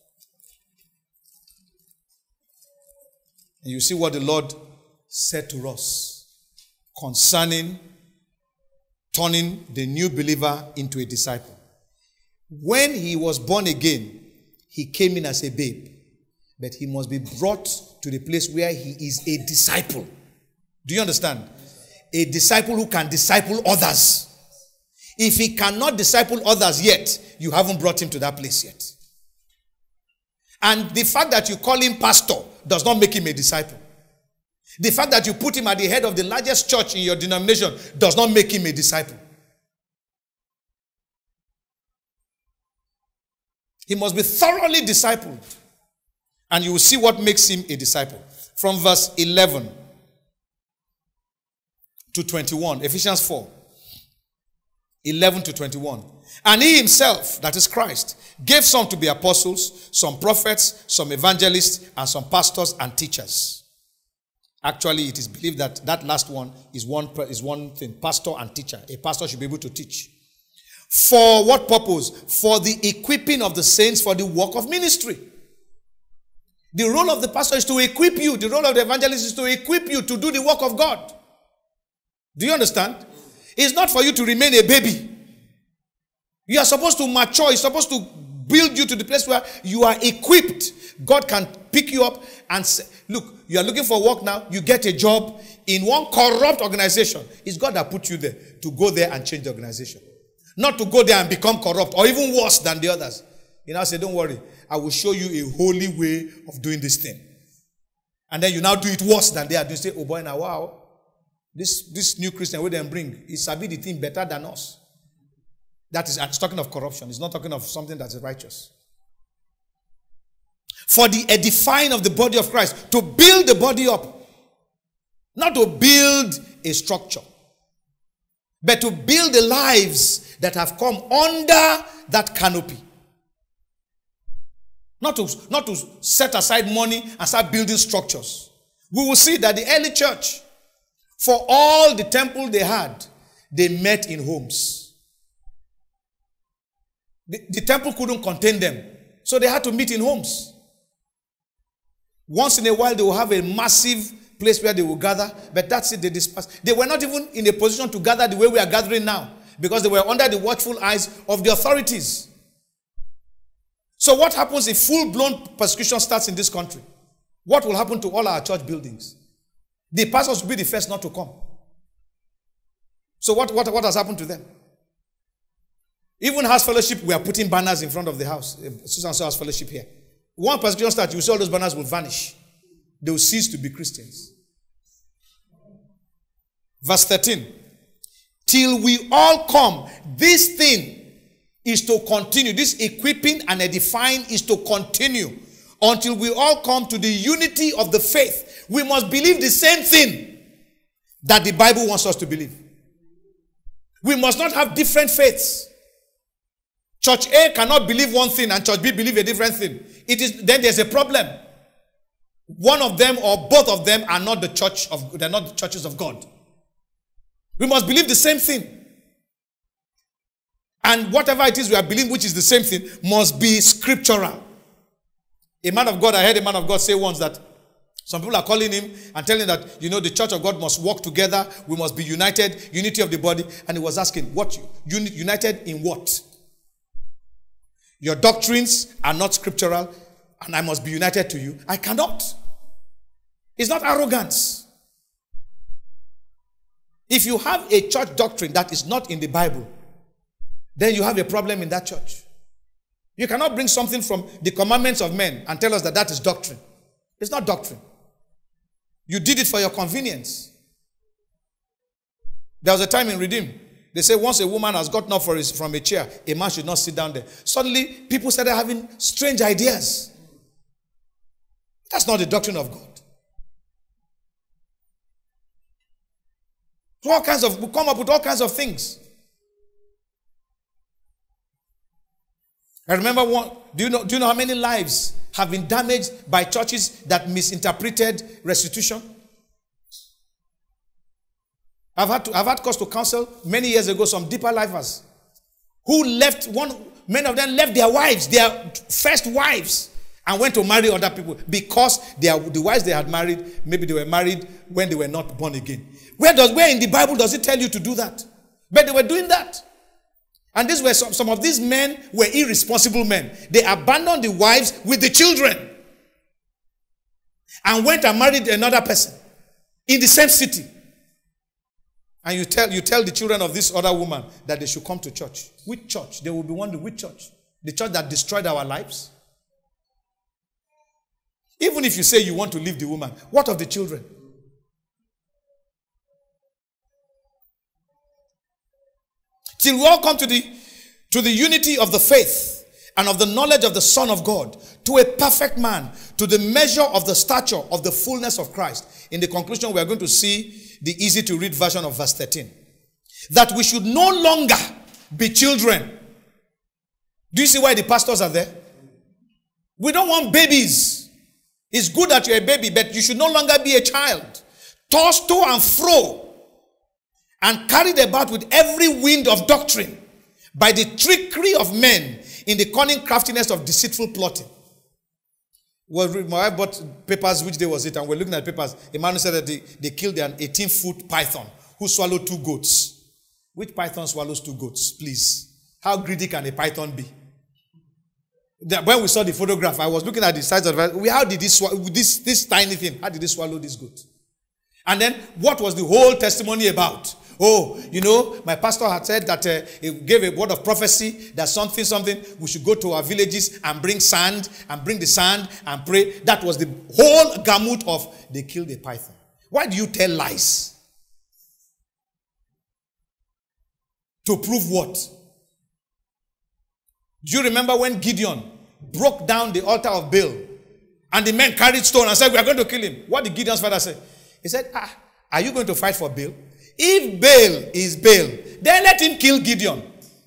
And you see what the Lord said to us concerning turning the new believer into a disciple. When he was born again, he came in as a babe. But he must be brought to the place where he is a disciple. Do you understand? A disciple who can disciple others. If he cannot disciple others yet, you haven't brought him to that place yet. And the fact that you call him pastor does not make him a disciple. The fact that you put him at the head of the largest church in your denomination does not make him a disciple. He must be thoroughly discipled. And you will see what makes him a disciple. From verse eleven to twenty-one, Ephesians four, eleven to twenty-one. And he himself, that is Christ, gave some to be apostles, some prophets, some evangelists, and some pastors and teachers. Actually, it is believed that that last one is one, is one thing, pastor and teacher. A pastor should be able to teach. For what purpose? For the equipping of the saints for the work of ministry. The role of the pastor is to equip you. The role of the evangelist is to equip you to do the work of God. Do you understand? It's not for you to remain a baby. You are supposed to mature. You're supposed to build you to the place where you are equipped. God can pick you up and say, look, you are looking for work now. You get a job in one corrupt organization. It's God that put you there to go there and change the organization. Not to go there and become corrupt or even worse than the others. You know, I say, don't worry. I will show you a holy way of doing this thing. And then you now do it worse than they are doing. Say, oh boy, now wow. This, this new Christian way they bring is sabi the thing better than us. That is, it's talking of corruption. It's not talking of something that is righteous. For the edifying of the body of Christ. To build the body up. Not to build a structure. But to build the lives that have come under that canopy. Not to, not to set aside money and start building structures. We will see that the early church, for all the temple they had, they met in homes. The, the temple couldn't contain them. So they had to meet in homes. Once in a while, they will have a massive place where they will gather. But that's it, they dispersed. They were not even in a position to gather the way we are gathering now. Because they were under the watchful eyes of the authorities. So what happens if full-blown persecution starts in this country? What will happen to all our church buildings? The pastors will be the first not to come. So what, what, what has happened to them? Even house fellowship, we are putting banners in front of the house. Susan saw house fellowship here. One persecution starts, you see all those banners will vanish. They will cease to be Christians. Verse thirteen. Till we all come, this thing is to continue. This equipping and edifying is to continue until we all come to the unity of the faith. We must believe the same thing that the Bible wants us to believe. We must not have different faiths. Church A cannot believe one thing and Church B believe a different thing. It is then there's a problem. One of them or both of them are not the church of they're not the churches of God. We must believe the same thing. And whatever it is we are believing, which is the same thing, must be scriptural. A man of God, I heard a man of God say once that some people are calling him and telling him that, you know, the church of God must work together. We must be united, unity of the body. And he was asking, what? United in what? Your doctrines are not scriptural and I must be united to you. I cannot. It's not arrogance. If you have a church doctrine that is not in the Bible, then you have a problem in that church. You cannot bring something from the commandments of men and tell us that that is doctrine. It's not doctrine. You did it for your convenience. There was a time in Redeem, they say once a woman has gotten up for his, from a chair, a man should not sit down there. Suddenly, people started having strange ideas. That's not the doctrine of God. So all kinds of, we come up with all kinds of things. I remember one, do you know, do you know how many lives have been damaged by churches that misinterpreted restitution? I've had to, I've had cause to counsel many years ago some deeper lifers who left, one, many of them left their wives, their first wives, and went to marry other people because they are, the wives they had married, maybe they were married when they were not born again. Where does, where in the Bible does it tell you to do that? But they were doing that. And these were some, some of these men were irresponsible men. They abandoned the wives with the children and went and married another person in the same city. And you tell, you tell the children of this other woman that they should come to church. Which church? They will be wondering, which church? The church that destroyed our lives? Even if you say you want to leave the woman, what of the children? Till we all come to the, to the unity of the faith and of the knowledge of the Son of God, to a perfect man, to the measure of the stature of the fullness of Christ. In the conclusion, we are going to see the easy to read version of verse thirteen. That we should no longer be children. Do you see why the pastors are there? We don't want babies. It's good that you're a baby, but you should no longer be a child. Tossed to and fro and carried about with every wind of doctrine by the trickery of men in the cunning craftiness of deceitful plotting. Well, my wife bought papers. Which day was it? And we're looking at papers. Emmanuel said that they, they killed an eighteen-foot python who swallowed two goats. Which python swallows two goats? Please. How greedy can a python be? The, when we saw the photograph, I was looking at the size of it. How did this, this, this tiny thing, how did it swallow this goat? And then, what was the whole testimony about? Oh, you know, my pastor had said that uh, he gave a word of prophecy that something, something, we should go to our villages and bring sand and bring the sand and pray. That was the whole gamut of they killed a python. Why do you tell lies? To prove what? Do you remember when Gideon broke down the altar of Baal and the men carried stone and said, we are going to kill him? What did Gideon's father say? He said, ah, are you going to fight for Baal? If Baal is Baal, then let him kill Gideon.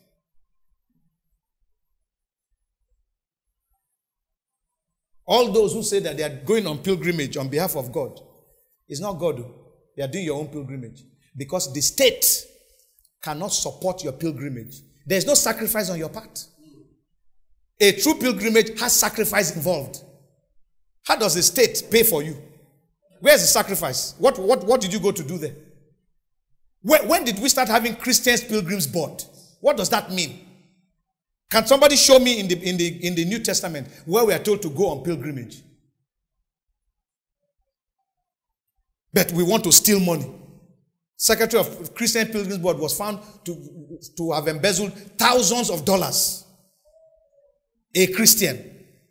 All those who say that they are going on pilgrimage on behalf of God, it's not God. They are doing your own pilgrimage. Because the state cannot support your pilgrimage. There is no sacrifice on your part. A true pilgrimage has sacrifice involved. How does the state pay for you? Where's the sacrifice? What, what, what did you go to do there? When, when did we start having Christians Pilgrims Board? What does that mean? Can somebody show me in the, in the, in the New Testament where we are told to go on pilgrimage? But we want to steal money. Secretary of Christian Pilgrims Board was found to, to have embezzled thousands of dollars. A Christian.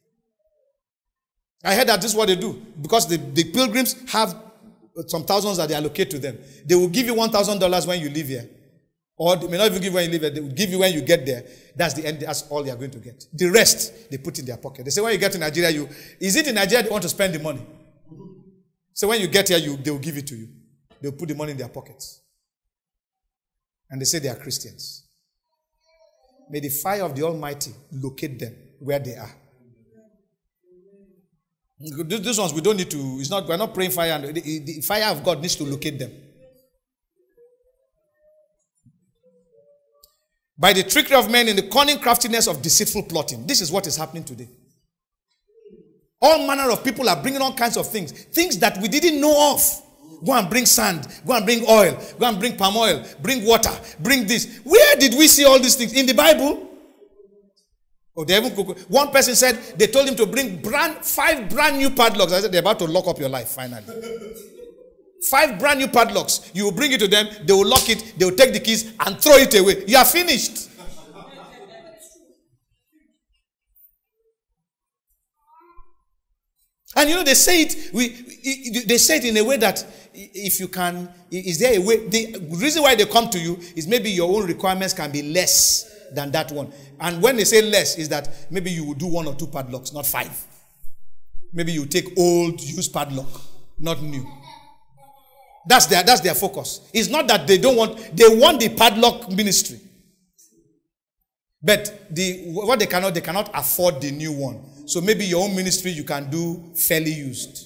I heard that this is what they do. Because the, the pilgrims have some thousands that they allocate to them. They will give you one thousand dollars when you leave here. Or they may not even give you when you leave here. They will give you when you get there. That's the end. That's all they are going to get. The rest, they put in their pocket. They say, when you get to Nigeria, you is it in Nigeria they want to spend the money? So when you get here, you, they will give it to you. They will put the money in their pockets. And they say they are Christians. May the fire of the Almighty locate them where they are. These ones we don't need to, it's not, we're not praying fire. And the, the fire of God needs to locate them. By the trickery of men in the cunning craftiness of deceitful plotting. This is what is happening today. All manner of people are bringing all kinds of things. Things that we didn't know of. Go and bring sand. Go and bring oil. Go and bring palm oil. Bring water. Bring this. Where did we see all these things? In the Bible? Oh, they even cook. One person said they told him to bring brand five brand new padlocks. I said they're about to lock up your life finally. Five brand new padlocks. You will bring it to them. They will lock it. They will take the keys and throw it away. You are finished. And you know, they say it, we, they say it in a way that if you can, is there a way? The reason why they come to you is maybe your own requirements can be less than that one. And when they say less, is that maybe you will do one or two padlocks, not five. Maybe you take old, used padlock, not new. That's their, that's their focus. It's not that they don't want, they want the padlock ministry. But the what they cannot, they cannot afford the new one. So maybe your own ministry you can do fairly used.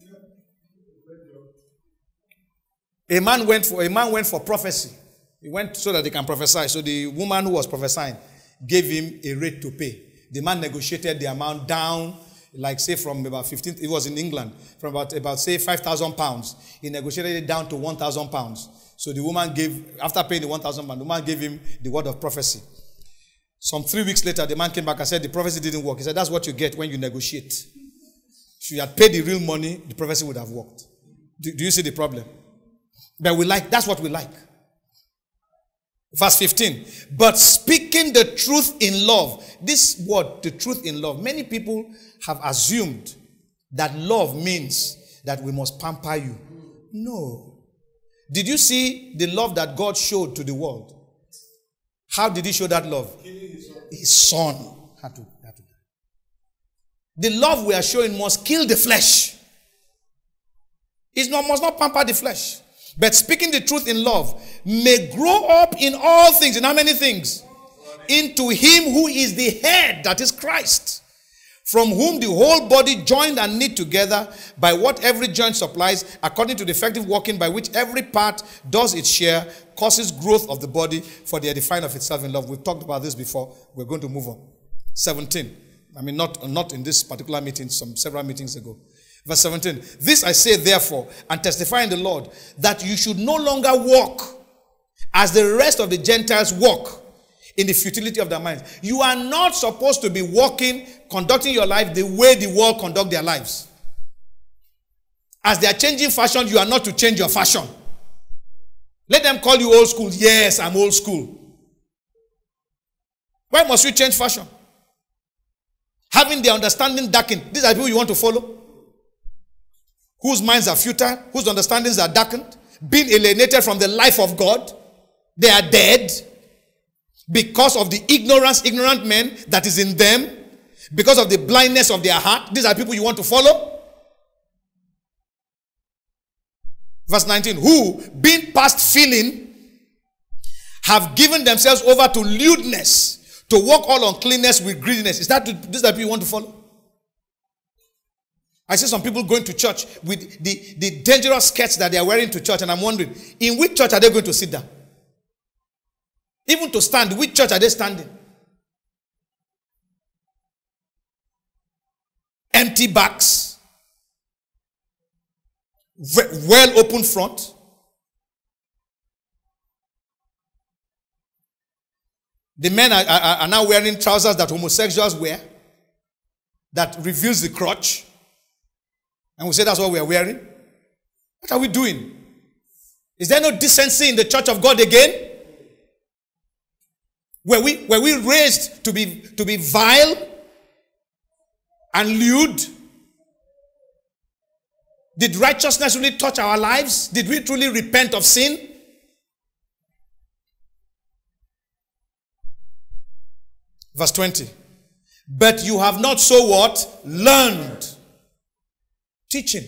A man went for a man went for prophecy. He went so that they can prophesy. So the woman who was prophesying gave him a rate to pay. The man negotiated the amount down, like say from about fifteen. It was in England, from about about say five thousand pounds. He negotiated it down to one thousand pounds. So the woman gave, after paying the one thousand pounds, the woman gave him the word of prophecy. Some three weeks later, the man came back and said the prophecy didn't work. He said, that's what you get when you negotiate. If you had paid the real money, the prophecy would have worked. Do, do you see the problem? But we like, that's what we like. Verse fifteen. But speaking the truth in love. This word, the truth in love. Many people have assumed that love means that we must pamper you. No. Did you see the love that God showed to the world? How did he show that love? His son had to, had to die. The love we are showing must kill the flesh. It must not pamper the flesh. But speaking the truth in love may grow up in all things. In how many things? Into him who is the head, that is Christ. From whom the whole body joined and knit together by what every joint supplies, according to the effective working by which every part does its share, causes growth of the body for the edifying of itself in love. We've talked about this before. We're going to move on. seventeen. I mean, not, not in this particular meeting, some several meetings ago. Verse seventeen. This I say therefore, and testify in the Lord, that you should no longer walk as the rest of the Gentiles walk, in the futility of their minds. You are not supposed to be walking, conducting your life the way the world conduct their lives. As they are changing fashion, you are not to change your fashion. Let them call you old school. Yes, I'm old school. Why must you change fashion? Having their understanding darkened. These are people you want to follow? Whose minds are futile, whose understandings are darkened, being alienated from the life of God. They are dead. Because of the ignorance, ignorant men that is in them, because of the blindness of their heart. These are people you want to follow. Verse nineteen. Who, being past feeling, have given themselves over to lewdness, to walk all uncleanness with greediness. Is that these are people you want to follow? I see some people going to church with the, the dangerous skirts that they are wearing to church, and I'm wondering, in which church are they going to sit down? Even to stand, which church are they standing? Empty backs, well open front. The men are, are, are now wearing trousers that homosexuals wear, that reveals the crotch. And we say that's what we are wearing. What are we doing? Is there no decency in the church of God again? Were we, were we raised to be, to be vile and lewd? Did righteousness really touch our lives? Did we truly repent of sin? Verse twenty. But you have not so what? Learned. Teaching.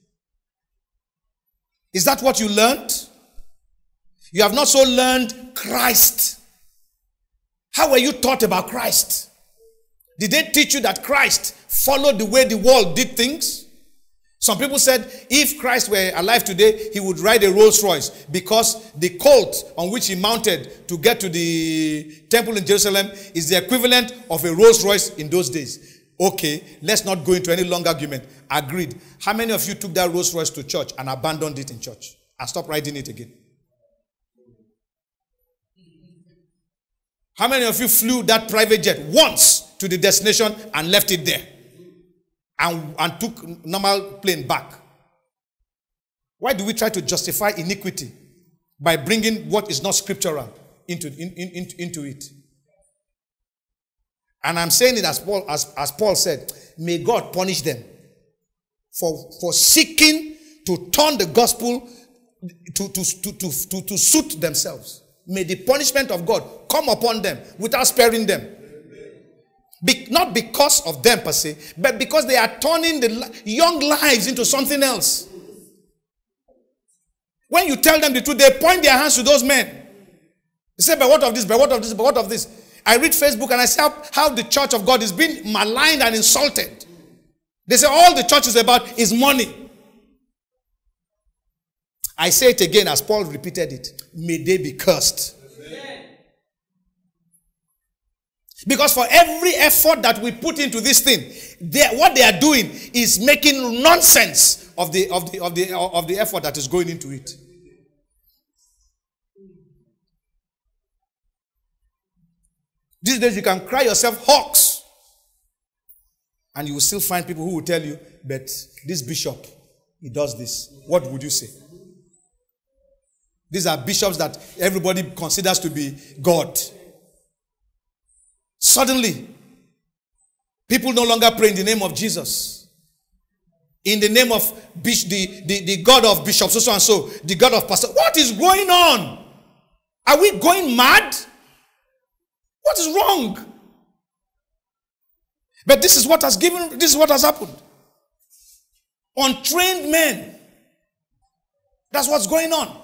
Is that what you learned? You have not so learned Christ. How were you taught about Christ? Did they teach you that Christ followed the way the world did things? Some people said if Christ were alive today, he would ride a Rolls Royce because the colt on which he mounted to get to the temple in Jerusalem is the equivalent of a Rolls Royce in those days. Okay, let's not go into any long argument. Agreed. How many of you took that Rolls Royce to church and abandoned it in church and stopped riding it again? How many of you flew that private jet once to the destination and left it there? And, and took normal plane back? Why do we try to justify iniquity by bringing what is not scriptural into, in, in, into it? And I'm saying it as Paul, as, as Paul said, may God punish them for, for seeking to turn the gospel to, to, to, to, to, to suit themselves. May the punishment of God come upon them without sparing them. Be, not because of them per se, but because they are turning the young lives into something else. When you tell them the truth, they point their hands to those men. They say, but what of this, but what of this, but what of this? I read Facebook and I see how, how the church of God is being maligned and insulted. They say all the church is about is money. I say it again as Paul repeated it. May they be cursed. Amen. Because for every effort that we put into this thing, they, what they are doing is making nonsense of the, of the, of the, of the effort that is going into it. These days you can cry yourself hawks. And you will still find people who will tell you, but this bishop, he does this. What would you say? These are bishops that everybody considers to be God. Suddenly, people no longer pray in the name of Jesus. In the name of the, the, the God of Bishop so, so and so, the God of Pastor. What is going on? Are we going mad? What is wrong? But this is what has given, this is what has happened. Untrained men. That's what's going on.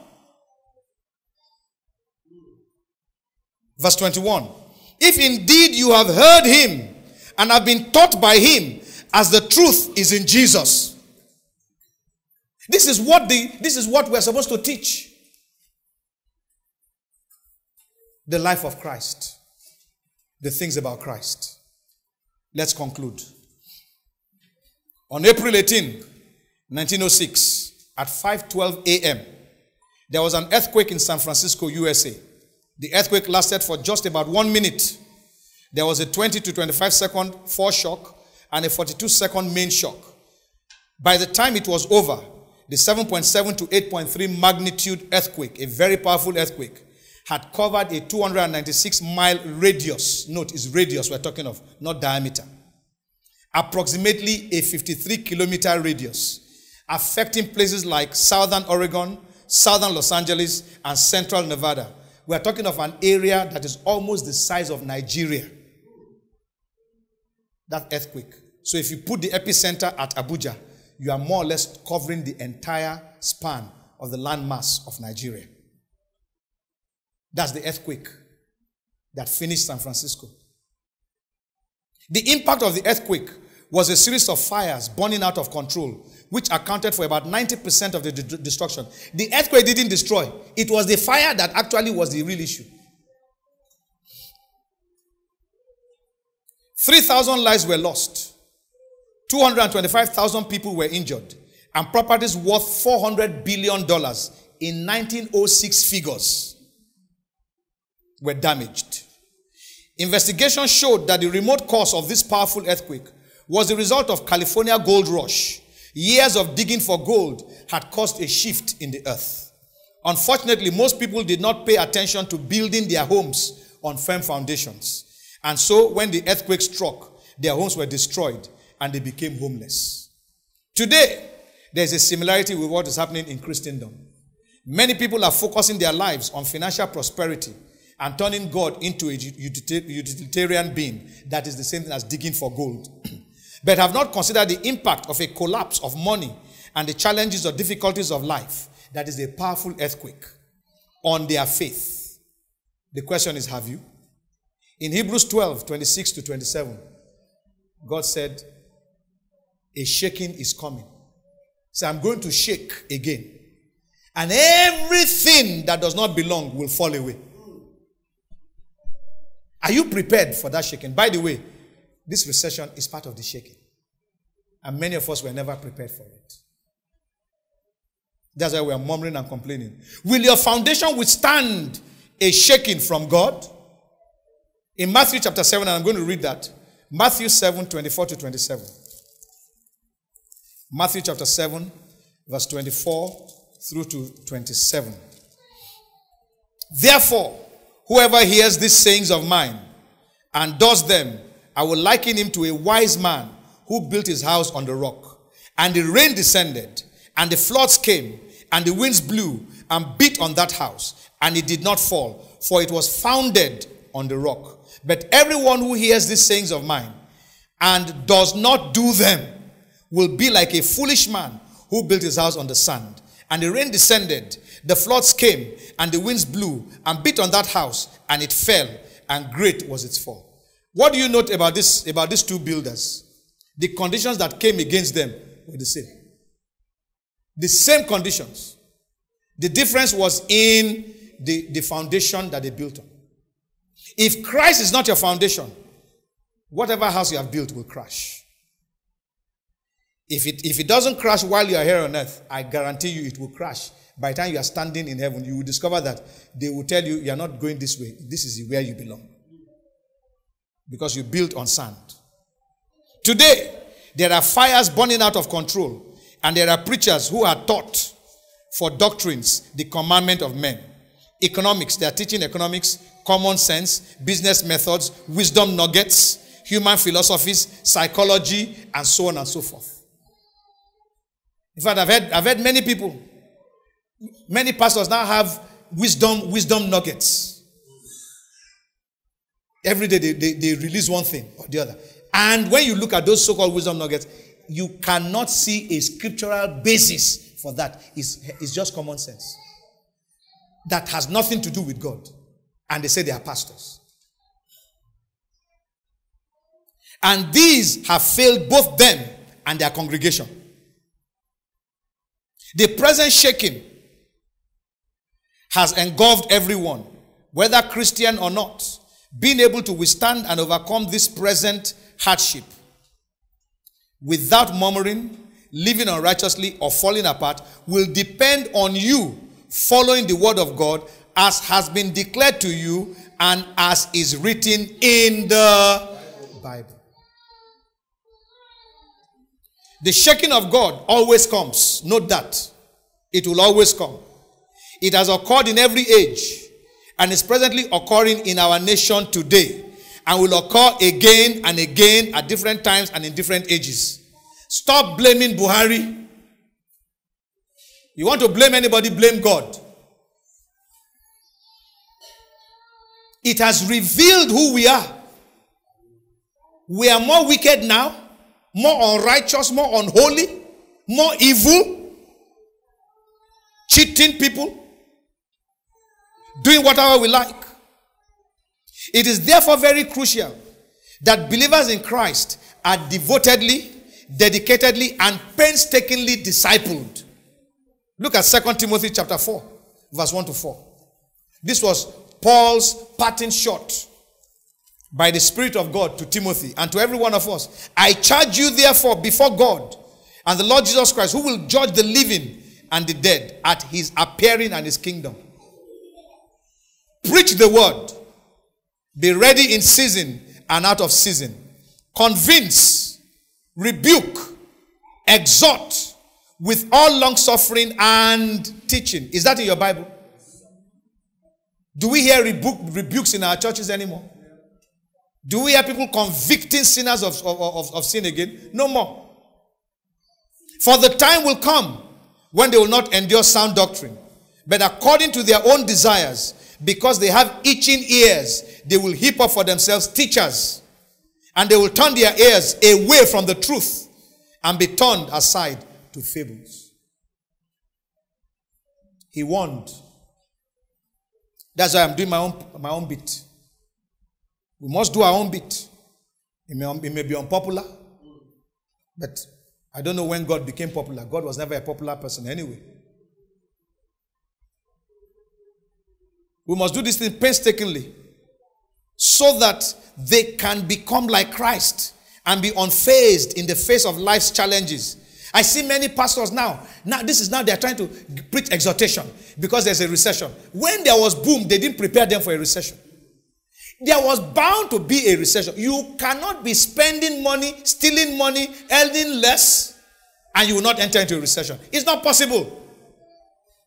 Verse twenty-one. If indeed you have heard him and have been taught by him, as the truth is in Jesus. This is what the this is what we're supposed to teach. The life of Christ. The things about Christ. Let's conclude. On April eighteenth, nineteen oh six, at five twelve a m, there was an earthquake in San Francisco, U S A. The earthquake lasted for just about one minute. There was a twenty to twenty-five second foreshock and a forty-two second main shock. By the time it was over, the seven point seven to eight point three magnitude earthquake, a very powerful earthquake, had covered a two hundred ninety-six mile radius. Note, it's radius we're talking of, not diameter. Approximately a fifty-three kilometer radius, affecting places like southern Oregon, southern Los Angeles, and central Nevada. We're talking of an area that is almost the size of Nigeria. That earthquake. So if you put the epicenter at Abuja, you are more or less covering the entire span of the landmass of Nigeria. That's the earthquake that finished San Francisco. The impact of the earthquake was a series of fires burning out of control, which accounted for about ninety percent of the de- destruction. The earthquake didn't destroy. It was the fire that actually was the real issue. three thousand lives were lost. two hundred twenty-five thousand people were injured. And properties worth four hundred billion dollars in nineteen oh six figures were damaged. Investigation showed that the remote cause of this powerful earthquake was the result of California gold rush. Years of digging for gold had caused a shift in the earth. Unfortunately, most people did not pay attention to building their homes on firm foundations. And so, when the earthquake struck, their homes were destroyed and they became homeless. Today, there is a similarity with what is happening in Christendom. Many people are focusing their lives on financial prosperity and turning God into a utilitarian being that is the same thing as digging for gold. But have not considered the impact of a collapse of money and the challenges or difficulties of life that is a powerful earthquake on their faith. The question is, have you? In Hebrews twelve, twenty-six to twenty-seven, God said, a shaking is coming. So I'm going to shake again. And everything that does not belong will fall away. Are you prepared for that shaking? By the way, this recession is part of the shaking. And many of us were never prepared for it. That's why we are murmuring and complaining. Will your foundation withstand a shaking from God? In Matthew chapter seven, and I'm going to read that. Matthew seven, twenty-four to twenty-seven. Matthew chapter seven, verse twenty-four through to twenty-seven. Therefore, whoever hears these sayings of mine and does them, I will liken him to a wise man who built his house on the rock. And the rain descended, and the floods came, and the winds blew and beat on that house, and it did not fall, for it was founded on the rock. But everyone who hears these sayings of mine and does not do them will be like a foolish man who built his house on the sand. And the rain descended, the floods came, and the winds blew and beat on that house, and it fell, and great was its fall. What do you note about this, about these two builders? The conditions that came against them were the same. The same conditions. The difference was in the, the foundation that they built on. If Christ is not your foundation, whatever house you have built will crash. If it, if it doesn't crash while you are here on earth, I guarantee you it will crash. By the time you are standing in heaven, you will discover that they will tell you, you are not going this way. This is where you belong. Because you built on sand. Today, there are fires burning out of control. And there are preachers who are taught for doctrines, the commandment of men. Economics, they are teaching economics, common sense, business methods, wisdom nuggets, human philosophies, psychology, and so on and so forth. In fact, I've heard, I've heard many people, many pastors now have wisdom, wisdom nuggets. Every day they, they, they release one thing or the other. And when you look at those so-called wisdom nuggets, you cannot see a scriptural basis for that. It's, it's just common sense. That has nothing to do with God. And they say they are pastors. And these have failed both them and their congregation. The present shaking has engulfed everyone, whether Christian or not. Being able to withstand and overcome this present hardship without murmuring, living unrighteously, or falling apart will depend on you following the word of God as has been declared to you and as is written in the Bible. The shaking of God always comes. Note that. It will always come. It has occurred in every age and is presently occurring in our nation today and will occur again and again at different times and in different ages. Stop blaming Buhari. You want to blame anybody, blame God. It has revealed who we are. We are more wicked now, more unrighteous, more unholy, more evil, cheating people, doing whatever we like. It is therefore very crucial that believers in Christ are devotedly, dedicatedly, and painstakingly discipled. Look at Second Timothy chapter four, verse one to four. This was Paul's parting shot by the Spirit of God to Timothy and to every one of us. I charge you therefore before God and the Lord Jesus Christ, who will judge the living and the dead at his appearing and his kingdom. Preach the word. Be ready in season and out of season. Convince, rebuke, exhort with all long suffering and teaching. Is that in your Bible? Do we hear rebuke, rebukes in our churches anymore? Do we hear people convicting sinners of, of, of, of sin again? No more. For the time will come when they will not endure sound doctrine, but according to their own desires, because they have itching ears, they will heap up for themselves teachers, and they will turn their ears away from the truth and be turned aside to fables. He warned. That's why I'm doing my own, my own bit. We must do our own bit. It may, it may be unpopular, but I don't know when God became popular. God was never a popular person anyway. We must do this thing painstakingly so that they can become like Christ and be unfazed in the face of life's challenges. I see many pastors now. Now, this is now they're trying to preach exhortation because there's a recession. When there was boom, they didn't prepare them for a recession. There was bound to be a recession. You cannot be spending money, stealing money, earning less, and you will not enter into a recession. It's not possible.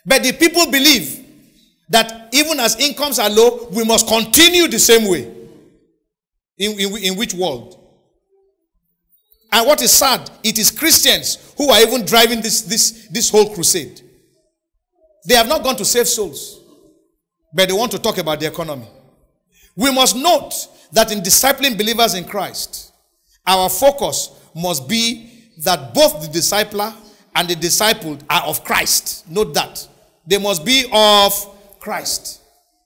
But the people believe that even as incomes are low, we must continue the same way. In, in, in which world? And what is sad, it is Christians who are even driving this, this, this whole crusade. They have not gone to save souls, but they want to talk about the economy. We must note that in discipling believers in Christ, our focus must be that both the discipler and the discipled are of Christ. Note that. They must be of Christ.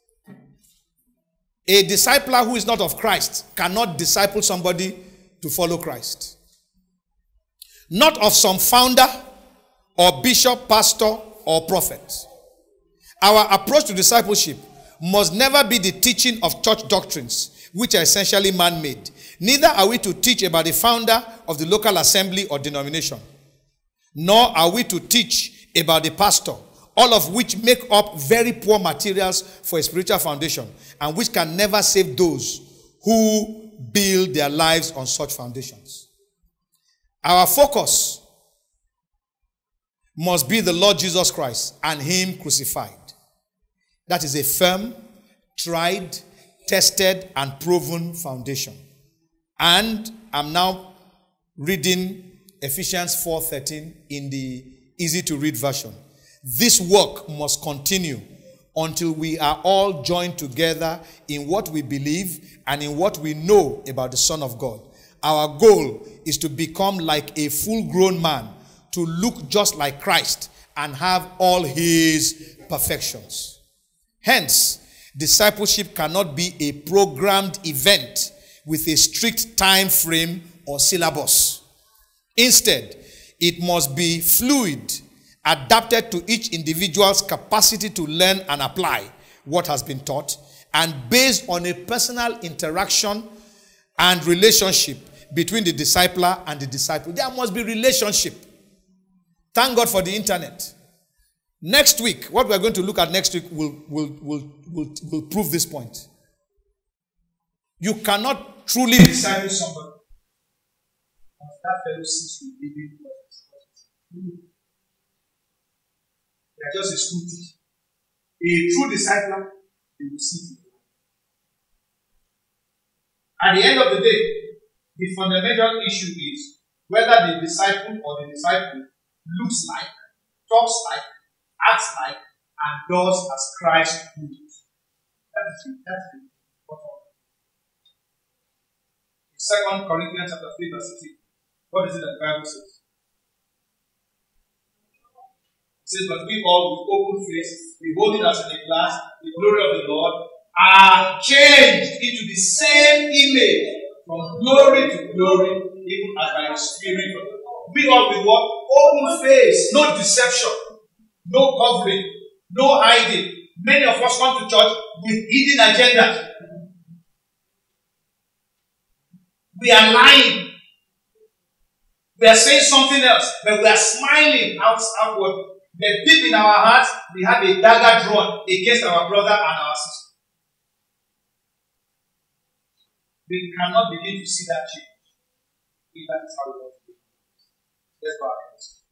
A discipler who is not of Christ cannot disciple somebody to follow Christ. Not of some founder or bishop, pastor, or prophet. Our approach to discipleship must never be the teaching of church doctrines, which are essentially man-made. Neither are we to teach about the founder of the local assembly or denomination. Nor are we to teach about the pastor, all of which make up very poor materials for a spiritual foundation, and which can never save those who build their lives on such foundations. Our focus must be the Lord Jesus Christ and Him crucified. That is a firm, tried, tested, and proven foundation. And I'm now reading Ephesians four thirteen in the easy-to-read version. This work must continue until we are all joined together in what we believe and in what we know about the Son of God. Our goal is to become like a full-grown man, to look just like Christ and have all His perfections. Hence, discipleship cannot be a programmed event with a strict time frame or syllabus. Instead, it must be fluid, adapted to each individual's capacity to learn and apply what has been taught, and based on a personal interaction and relationship between the discipler and the disciple. There must be relationship. Thank God for the internet. Next week, what we're going to look at next week will, will, will, will, will prove this point. You cannot truly disciple somebody until that fellow sees you living what. They are just a school teacher. A true discipler, they will see you. At the end of the day, the fundamental issue is whether the disciple or the disciple looks like, talks like, acts like, and does as Christ would. That's it. That's it. In Second Corinthians chapter three, verse sixteen, what is it that the Bible says? It says, but we all with open face, beholding as in a glass the glory of the Lord, are changed into the same image from glory to glory, even as by the Spirit of the Lord. We all with what? Open face, no deception. No covering, no hiding. Many of us come to church with hidden agendas. We are lying. We are saying something else, but we are smiling out, outward. But deep in our hearts, we have a dagger drawn against our brother and our sister. We cannot begin to see that change if that is how we want to be. Let's bow our heads.